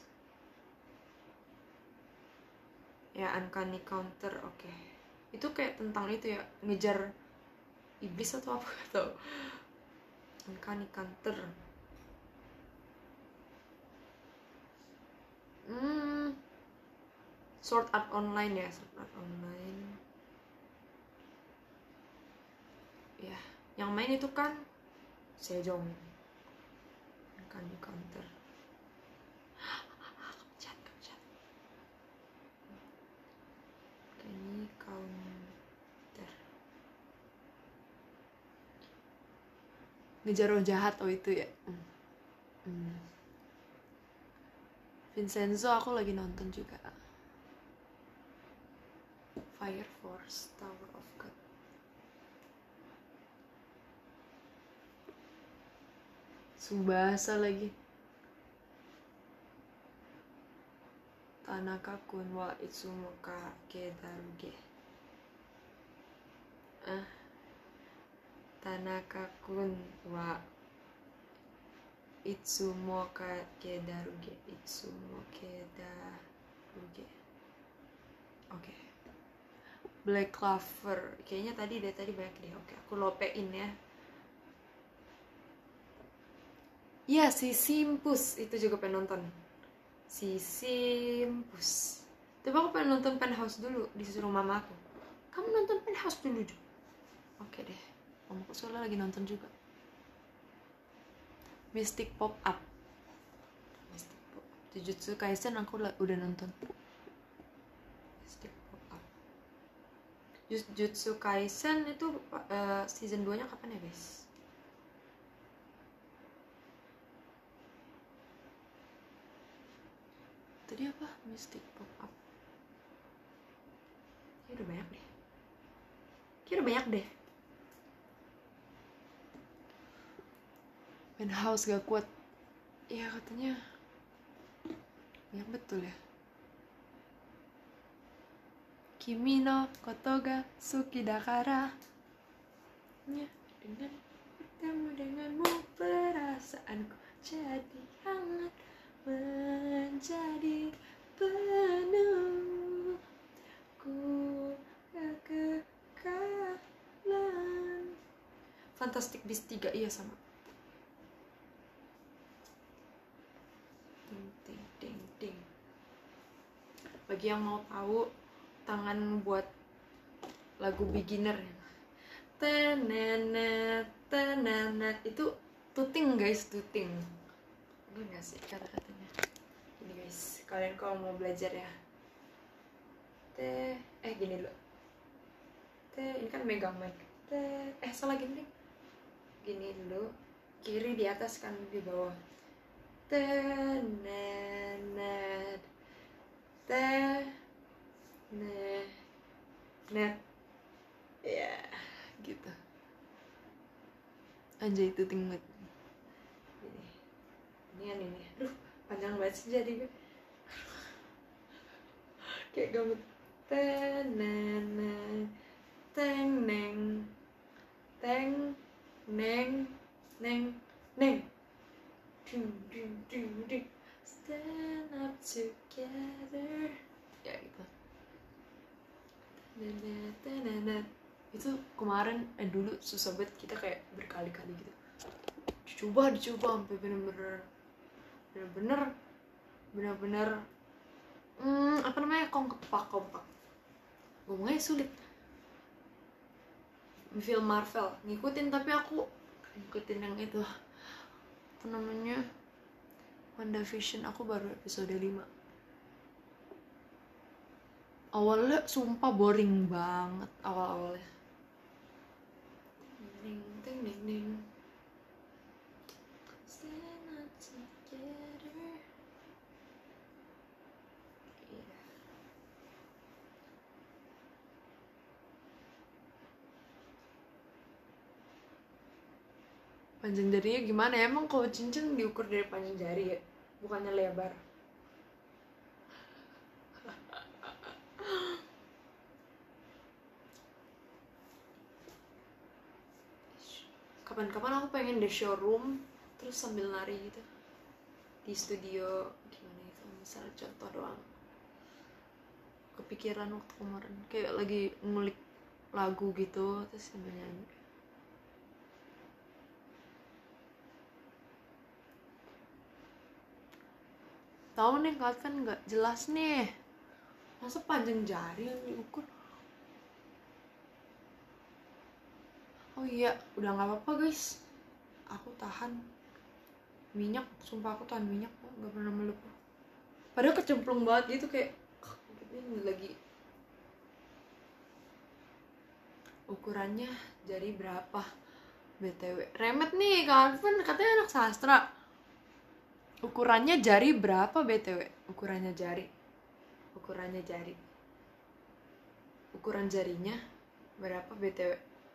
ya Uncanny Counter, oke. Itu kayak tentang itu ya, ngejar iblis atau apa atau Uncanny Counter. Sword Art Online ya, Sword Art Online. Ya, yang main itu kan Sejong. Uncanny Counter. Kepencet. Uncanny Counter. Ngejar roh jahat, oh itu ya. Vincenzo aku lagi nonton juga. Fire Force, Tower of God. Subasa lagi. Tanaka kun wa itsumo ka kedaruge. Tanaka kun wa itsumo ka kedaruge. Itsumo kedaruge. Oke. Black Clover. Kayaknya tadi banyak deh. Oke, aku lopein ya. Ya, si Simpus itu juga pengen nonton. Si Simpus. Tapi aku pengen nonton Penthouse dulu, disuruh mama aku. Kamu nonton Penthouse dulu juga. Oke deh. Mamaku soalnya lagi nonton juga. Mystic Pop Up. Mystic Pop Up. Jujutsu Kaisen aku udah nonton. Mystic Pop Up. Jujutsu Kaisen itu season 2-nya kapan ya guys? Tadi apa? Mystic Pop Up. Kayaknya udah banyak deh. Penthouse gak kuat. Iya katanya banyak betul ya. Kimi no koto ga suki dakara. Ya, dengan bertemu denganmu perasaanku jadi hangat, menjadi penuh. Ku kekekalan. Fantastic Beasts 3 iya sama. Ding. Bagi yang mau tahu tangan buat lagu beginner ya. Tenenet itu tuting guys, tuting. Bener gak sih kata-katanya? Gini guys, kalian kalau mau belajar ya. Gini dulu. Ini kan megang mic. Salah gini. Gini dulu. Kiri di atas, kan di bawah. Tenenet. Net. Ya, gitu. Anjay itu tinggal. Ini. Aduh, panjang banget sih jadi gue. Kayak gabut. Tenenet. Teng neng. Stand up together. Ya gitu. Itu kemarin dulu susah banget, kita kayak berkali-kali gitu. dicoba sampai bener-bener apa namanya, kompak, ngomongnya sulit. Film Marvel ngikutin, tapi aku ngikutin yang itu apa namanya, WandaVision. Aku baru episode 5. Awalnya sumpah boring banget awal-awalnya. Ding. Panjang jarinya gimana ya? Emang kalau cincin diukur dari panjang jari ya? Bukannya lebar. Kapan-kapan aku pengen deh showroom terus sambil nari gitu di studio. Gimana itu, misalnya contoh doang, kepikiran waktu kemarin kayak lagi ngulik lagu gitu terus sambil nyanyi. Tahu nih Kak nggak jelas nih, masa panjang jari yang diukur. Oh iya, udah nggak apa-apa guys, aku tahan minyak, sumpah aku tahan minyak, nggak pernah melepuh. Padahal kecemplung banget gitu, kayak ini lagi. Ukurannya jari berapa? BTW remet nih Kak, katanya anak sastra. Ukurannya jari berapa BTW? Ukuran jari. Ukuran jarinya berapa BTW?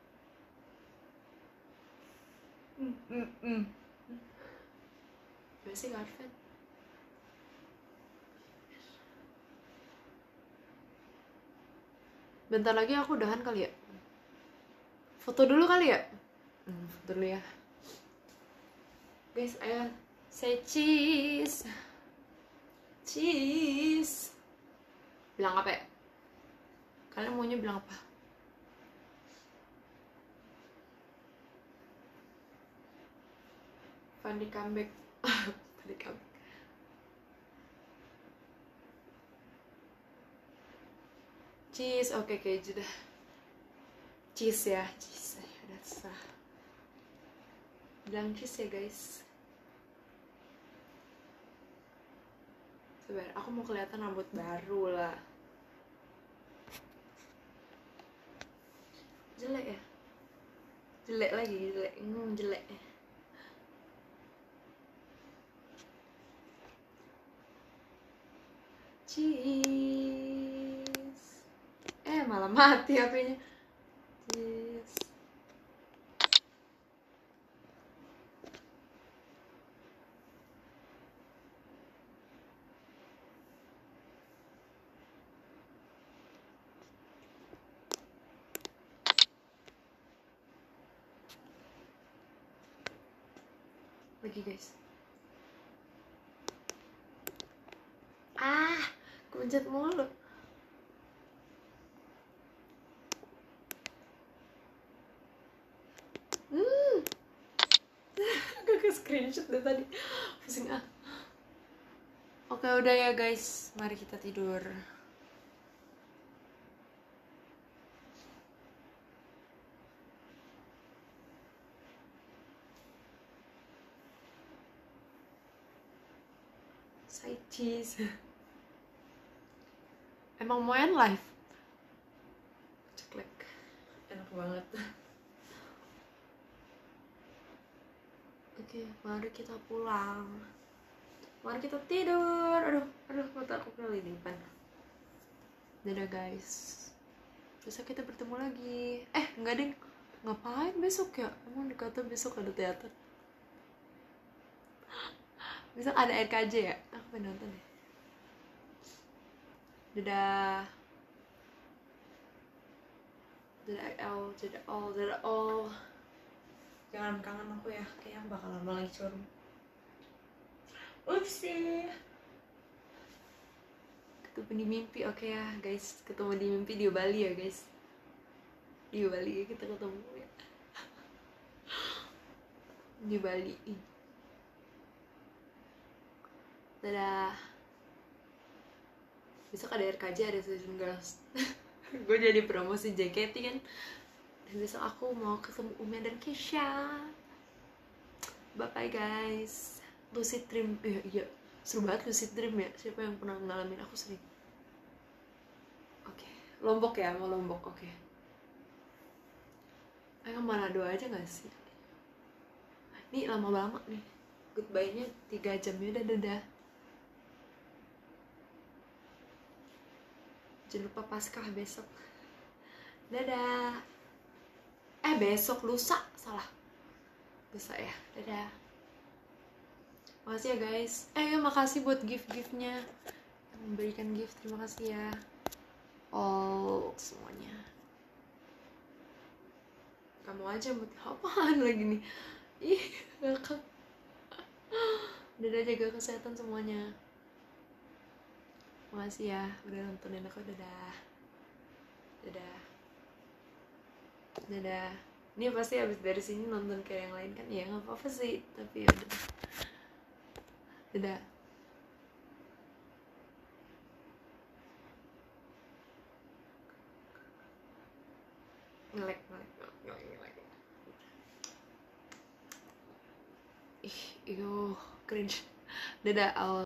Basic outfit. Bentar lagi aku udahan kali ya. Foto dulu kali ya. Foto dulu ya. Guys, ayo say cheese. Bilang apa ya? Kalian maunya bilang apa? Fandi comeback. Cheese, oke, keju dah. Cheese ya, udah sah. Bilang cheese ya guys. Sabar, aku mau kelihatan rambut baru lah. Jelek ya? Jelek lagi, jelek. Cheese. Malah mati HP-nya. Cheese. Lagi guys. Kuncet mulu. Gak screenshot deh tadi. Pusing ah. Oke, udah ya guys, mari kita tidur. Side cheese. Emang mau end live? Ceklek. Enak banget. Oke, mari kita pulang. Mari kita tidur. Aduh, mata aku kelilipan. Dadah guys. Besok kita bertemu lagi. Enggak deh. Ngapain besok ya? Emang dikata besok ada teater. Besok ada RKJ ya? Aku pengen nonton deh. Dadah all. Jangan kangen aku ya, kayaknya bakal lama lagi showroom. Upsi. Ketemu di mimpi, oke ya guys. Ketemu di mimpi di Bali ya guys. Di Bali ya kita ketemu ya. di Bali. Dadah. Besok ada RKJ, ada Session Girls. Gue jadi promosi JKT kan. Dan besok aku mau ketemu Ume dan Kesha. Bye bye guys. Lucid Dream. Iya, seru banget Lucid Dream ya. Siapa yang pernah ngalamin? Aku sering. Oke, Lombok ya, mau Lombok. Oke. Ayo Manado aja gak sih? Nih lama-lama nih. Goodbye-nya 3 jam ya. Dadah. Jangan lupa Paskah besok. Dadah. Besok, lusa. Salah. Lusa ya. Dadah. Makasih ya guys. Makasih buat gift-giftnya. Memberikan gift, terima kasih ya. All semuanya. Kamu aja buat apaan lagi nih. Ih, ngakak. Dadah, jaga kesehatan semuanya. Makasih ya udah nontonin aku. Dadah. Dadah. Dadah. Ini pasti abis dari sini nonton kayak yang lain kan? Ya nggak apa-apa sih, tapi ya udah. Dadah. Ngelek. Ih, cringe. Dadah.